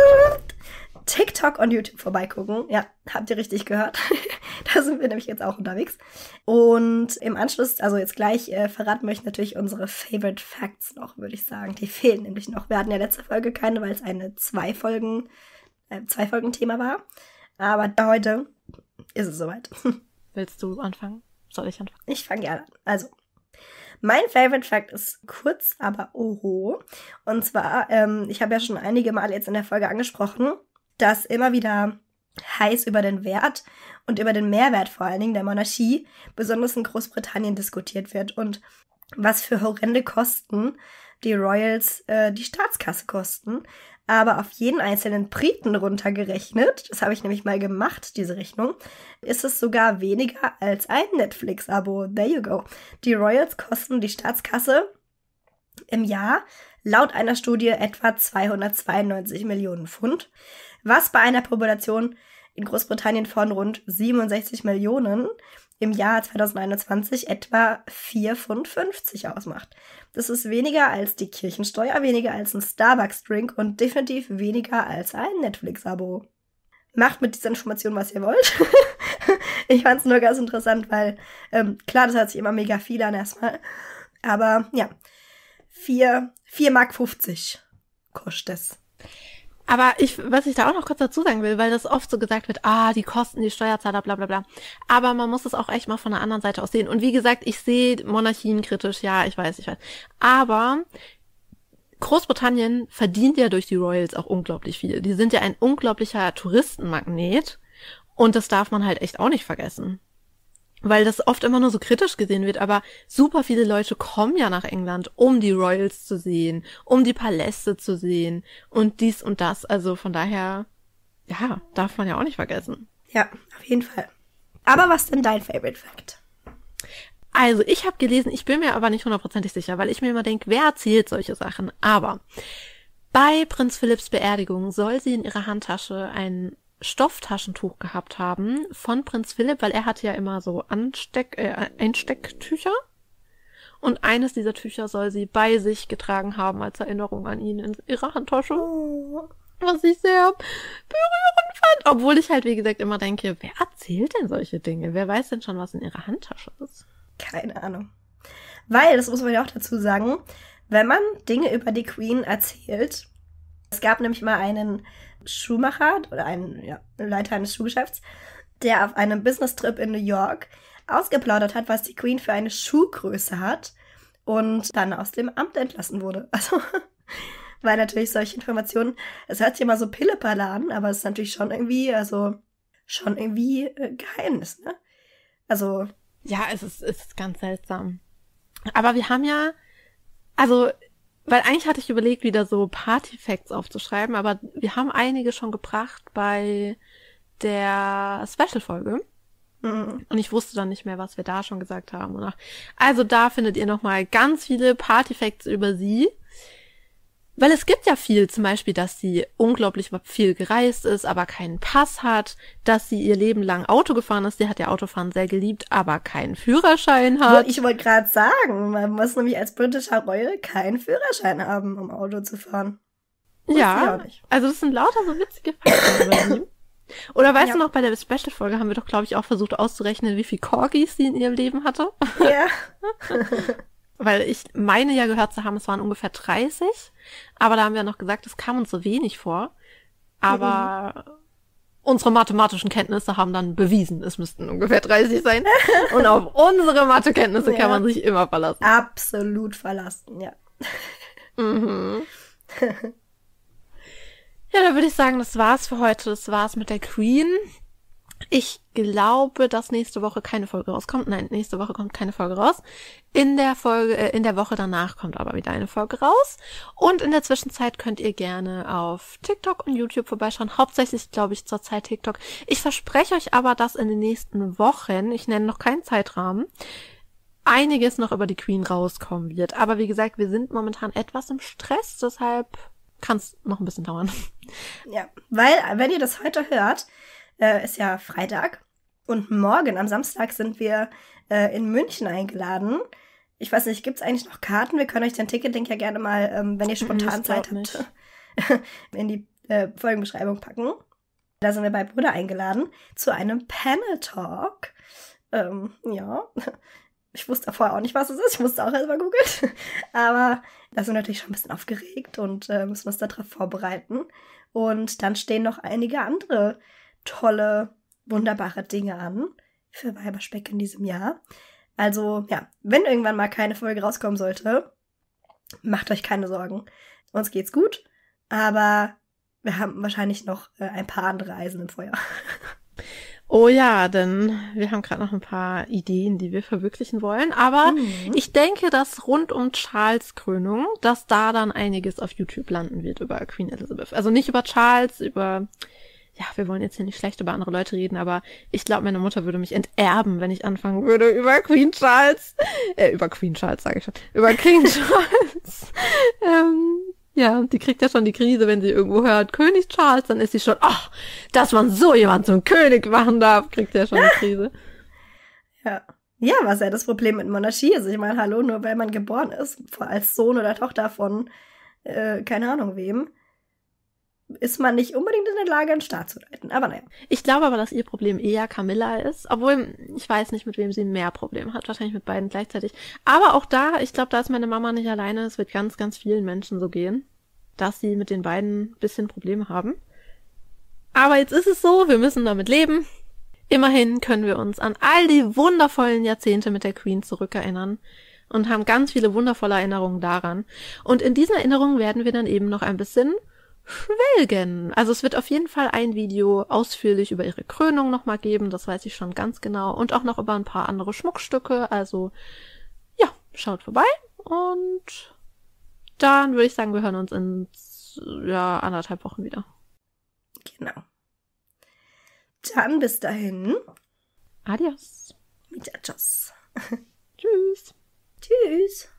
TikTok und YouTube vorbeigucken. Ja, habt ihr richtig gehört. Da sind wir nämlich jetzt auch unterwegs. Und im Anschluss, also jetzt gleich, äh, verraten wir euch natürlich unsere Favorite Facts noch, würde ich sagen. Die fehlen nämlich noch. Wir hatten ja letzte Folge keine, weil es eine zwei Folgen, äh, zwei Folgen Thema war. Aber heute ist es soweit. Willst du anfangen? Soll ich anfangen? Ich fange gerne an. Also, mein Favorite Fact ist kurz, aber oho. Und zwar, ähm, ich habe ja schon einige Mal jetzt in der Folge angesprochen, dass immer wieder heiß über den Wert und über den Mehrwert vor allen Dingen der Monarchie, besonders in Großbritannien, diskutiert wird und was für horrende Kosten die Royals äh, die Staatskasse kosten. Aber auf jeden einzelnen Briten runtergerechnet, das habe ich nämlich mal gemacht, diese Rechnung, ist es sogar weniger als ein Netflix-Abo. There you go. Die Royals kosten die Staatskasse im Jahr laut einer Studie etwa zweihundertzweiundneunzig Millionen Pfund, was bei einer Population in Großbritannien von rund siebenundsechzig Millionen im Jahr zweitausendeinundzwanzig etwa vier Pfund fünfzig ausmacht. Das ist weniger als die Kirchensteuer, weniger als ein Starbucks-Drink und definitiv weniger als ein Netflix-Abo. Macht mit dieser Information, was ihr wollt. Ich fand es nur ganz interessant, weil, ähm, klar, das hört sich immer mega viel an erstmal. Aber ja, vier Mark fünfzig kostet es. Aber ich, was ich da auch noch kurz dazu sagen will, weil das oft so gesagt wird, ah, die Kosten, die Steuerzahler, bla bla bla. Aber man muss es auch echt mal von der anderen Seite aus sehen. Und wie gesagt, ich sehe Monarchien kritisch, ja, ich weiß, ich weiß. Aber Großbritannien verdient ja durch die Royals auch unglaublich viel. Die sind ja ein unglaublicher Touristenmagnet und das darf man halt echt auch nicht vergessen. Weil das oft immer nur so kritisch gesehen wird, aber super viele Leute kommen ja nach England, um die Royals zu sehen, um die Paläste zu sehen und dies und das. Also von daher, ja, darf man ja auch nicht vergessen. Ja, auf jeden Fall. Aber was denn dein Favorite Fact? Also ich habe gelesen, ich bin mir aber nicht hundertprozentig sicher, weil ich mir immer denke, wer erzählt solche Sachen? Aber bei Prinz Philipps Beerdigung soll sie in ihrer Handtasche ein Stofftaschentuch gehabt haben von Prinz Philipp, weil er hatte ja immer so Ansteck, äh, Einstecktücher. Und eines dieser Tücher soll sie bei sich getragen haben als Erinnerung an ihn in ihrer Handtasche. Oh. Was ich sehr berührend fand. Obwohl ich halt, wie gesagt, immer denke, wer erzählt denn solche Dinge? Wer weiß denn schon, was in ihrer Handtasche ist? Keine Ahnung. Weil, das muss man ja auch dazu sagen, wenn man Dinge über die Queen erzählt, es gab nämlich mal einen Schuhmacher oder einen ja, Leiter eines Schuhgeschäfts, der auf einem Business-Trip in New York ausgeplaudert hat, was die Queen für eine Schuhgröße hat und dann aus dem Amt entlassen wurde. Also, weil natürlich solche Informationen, es hört sich immer so Pillepalle an, aber es ist natürlich schon irgendwie, also, schon irgendwie äh, Geheimnis, ne? Also, ja, es ist, es ist ganz seltsam. Aber wir haben ja, also, weil eigentlich hatte ich überlegt, wieder so Party-Facts aufzuschreiben, aber wir haben einige schon gebracht bei der Special-Folge. Mhm. Und ich wusste dann nicht mehr, was wir da schon gesagt haben. Und auch, also da findet ihr nochmal ganz viele Party-Facts über sie. Weil es gibt ja viel, zum Beispiel, dass sie unglaublich viel gereist ist, aber keinen Pass hat, dass sie ihr Leben lang Auto gefahren ist, sie hat ja Autofahren sehr geliebt, aber keinen Führerschein hat. Ich wollte gerade sagen, man muss nämlich als britischer Royal keinen Führerschein haben, um Auto zu fahren. Ja, also das sind lauter so witzige Fakten über sie. Oder weißt ja. du noch, bei der Special-Folge haben wir doch, glaube ich, auch versucht auszurechnen, wie viel Corgis sie in ihrem Leben hatte. Ja. Weil ich meine ja gehört zu haben, es waren ungefähr dreißig. Aber da haben wir noch gesagt, es kam uns so wenig vor. Aber mhm. unsere mathematischen Kenntnisse haben dann bewiesen, es müssten ungefähr dreißig sein. Und auf unsere Mathekenntnisse ja. kann man sich immer verlassen. Absolut verlassen, ja. Mhm. Ja, dann würde ich sagen, das war's für heute. Das war's mit der Queen. Ich glaube, dass nächste Woche keine Folge rauskommt. Nein, nächste Woche kommt keine Folge raus. In der Folge, äh, in der Woche danach kommt aber wieder eine Folge raus. Und in der Zwischenzeit könnt ihr gerne auf TikTok und YouTube vorbeischauen. Hauptsächlich, glaube ich, zurzeit TikTok. Ich verspreche euch aber, dass in den nächsten Wochen, ich nenne noch keinen Zeitrahmen, einiges noch über die Queen rauskommen wird. Aber wie gesagt, wir sind momentan etwas im Stress, deshalb kann es noch ein bisschen dauern. Ja, weil, wenn ihr das heute hört, Äh, ist ja Freitag und morgen am Samstag sind wir äh, in München eingeladen. Ich weiß nicht, gibt's eigentlich noch Karten? Wir können euch den Ticketlink ja gerne mal, ähm, wenn ihr spontan Zeit habt, in die äh, Folgenbeschreibung packen. Da sind wir bei Brüder eingeladen zu einem Panel-Talk. Ähm, ja, ich wusste vorher auch nicht, was es ist. Ich musste auch erst mal googeln. Aber da sind wir natürlich schon ein bisschen aufgeregt und äh, müssen uns darauf vorbereiten. Und dann stehen noch einige andere tolle, wunderbare Dinge an für Weiberspeck in diesem Jahr. Also, ja, wenn irgendwann mal keine Folge rauskommen sollte, macht euch keine Sorgen. Uns geht's gut, aber wir haben wahrscheinlich noch äh, ein paar andere Eisen im Feuer. Oh ja, denn wir haben gerade noch ein paar Ideen, die wir verwirklichen wollen. Aber mhm. ich denke, dass rund um Charles' Krönung, dass da dann einiges auf YouTube landen wird über Queen Elizabeth. Also nicht über Charles, über... Ja, wir wollen jetzt hier nicht schlecht über andere Leute reden, aber ich glaube, meine Mutter würde mich enterben, wenn ich anfangen würde über Queen Charles, äh, über Queen Charles, sage ich schon, über King Charles. ähm, ja, die kriegt ja schon die Krise, wenn sie irgendwo hört, König Charles, dann ist sie schon, ach, dass man so jemand zum König machen darf, kriegt ja schon die Krise. Ja. Ja, was ist ja das Problem mit Monarchie? Also ich meine, hallo, nur weil man geboren ist, als Sohn oder Tochter von, äh, keine Ahnung wem, ist man nicht unbedingt in der Lage, einen Staat zu leiten. Aber naja. Ich glaube aber, dass ihr Problem eher Camilla ist. Obwohl, ich weiß nicht, mit wem sie mehr Probleme hat. Wahrscheinlich mit beiden gleichzeitig. Aber auch da, ich glaube, da ist meine Mama nicht alleine. Es wird ganz, ganz vielen Menschen so gehen, dass sie mit den beiden ein bisschen Probleme haben. Aber jetzt ist es so, wir müssen damit leben. Immerhin können wir uns an all die wundervollen Jahrzehnte mit der Queen zurückerinnern. und haben ganz viele wundervolle Erinnerungen daran. Und in diesen Erinnerungen werden wir dann eben noch ein bisschen schwelgen. Also es wird auf jeden Fall ein Video ausführlich über ihre Krönung nochmal geben, das weiß ich schon ganz genau. Und auch noch über ein paar andere Schmuckstücke. Also ja, schaut vorbei. Und dann würde ich sagen, wir hören uns in ja, anderthalb Wochen wieder. Genau. Dann bis dahin. Adios. Muchachos. Tschüss. Tschüss.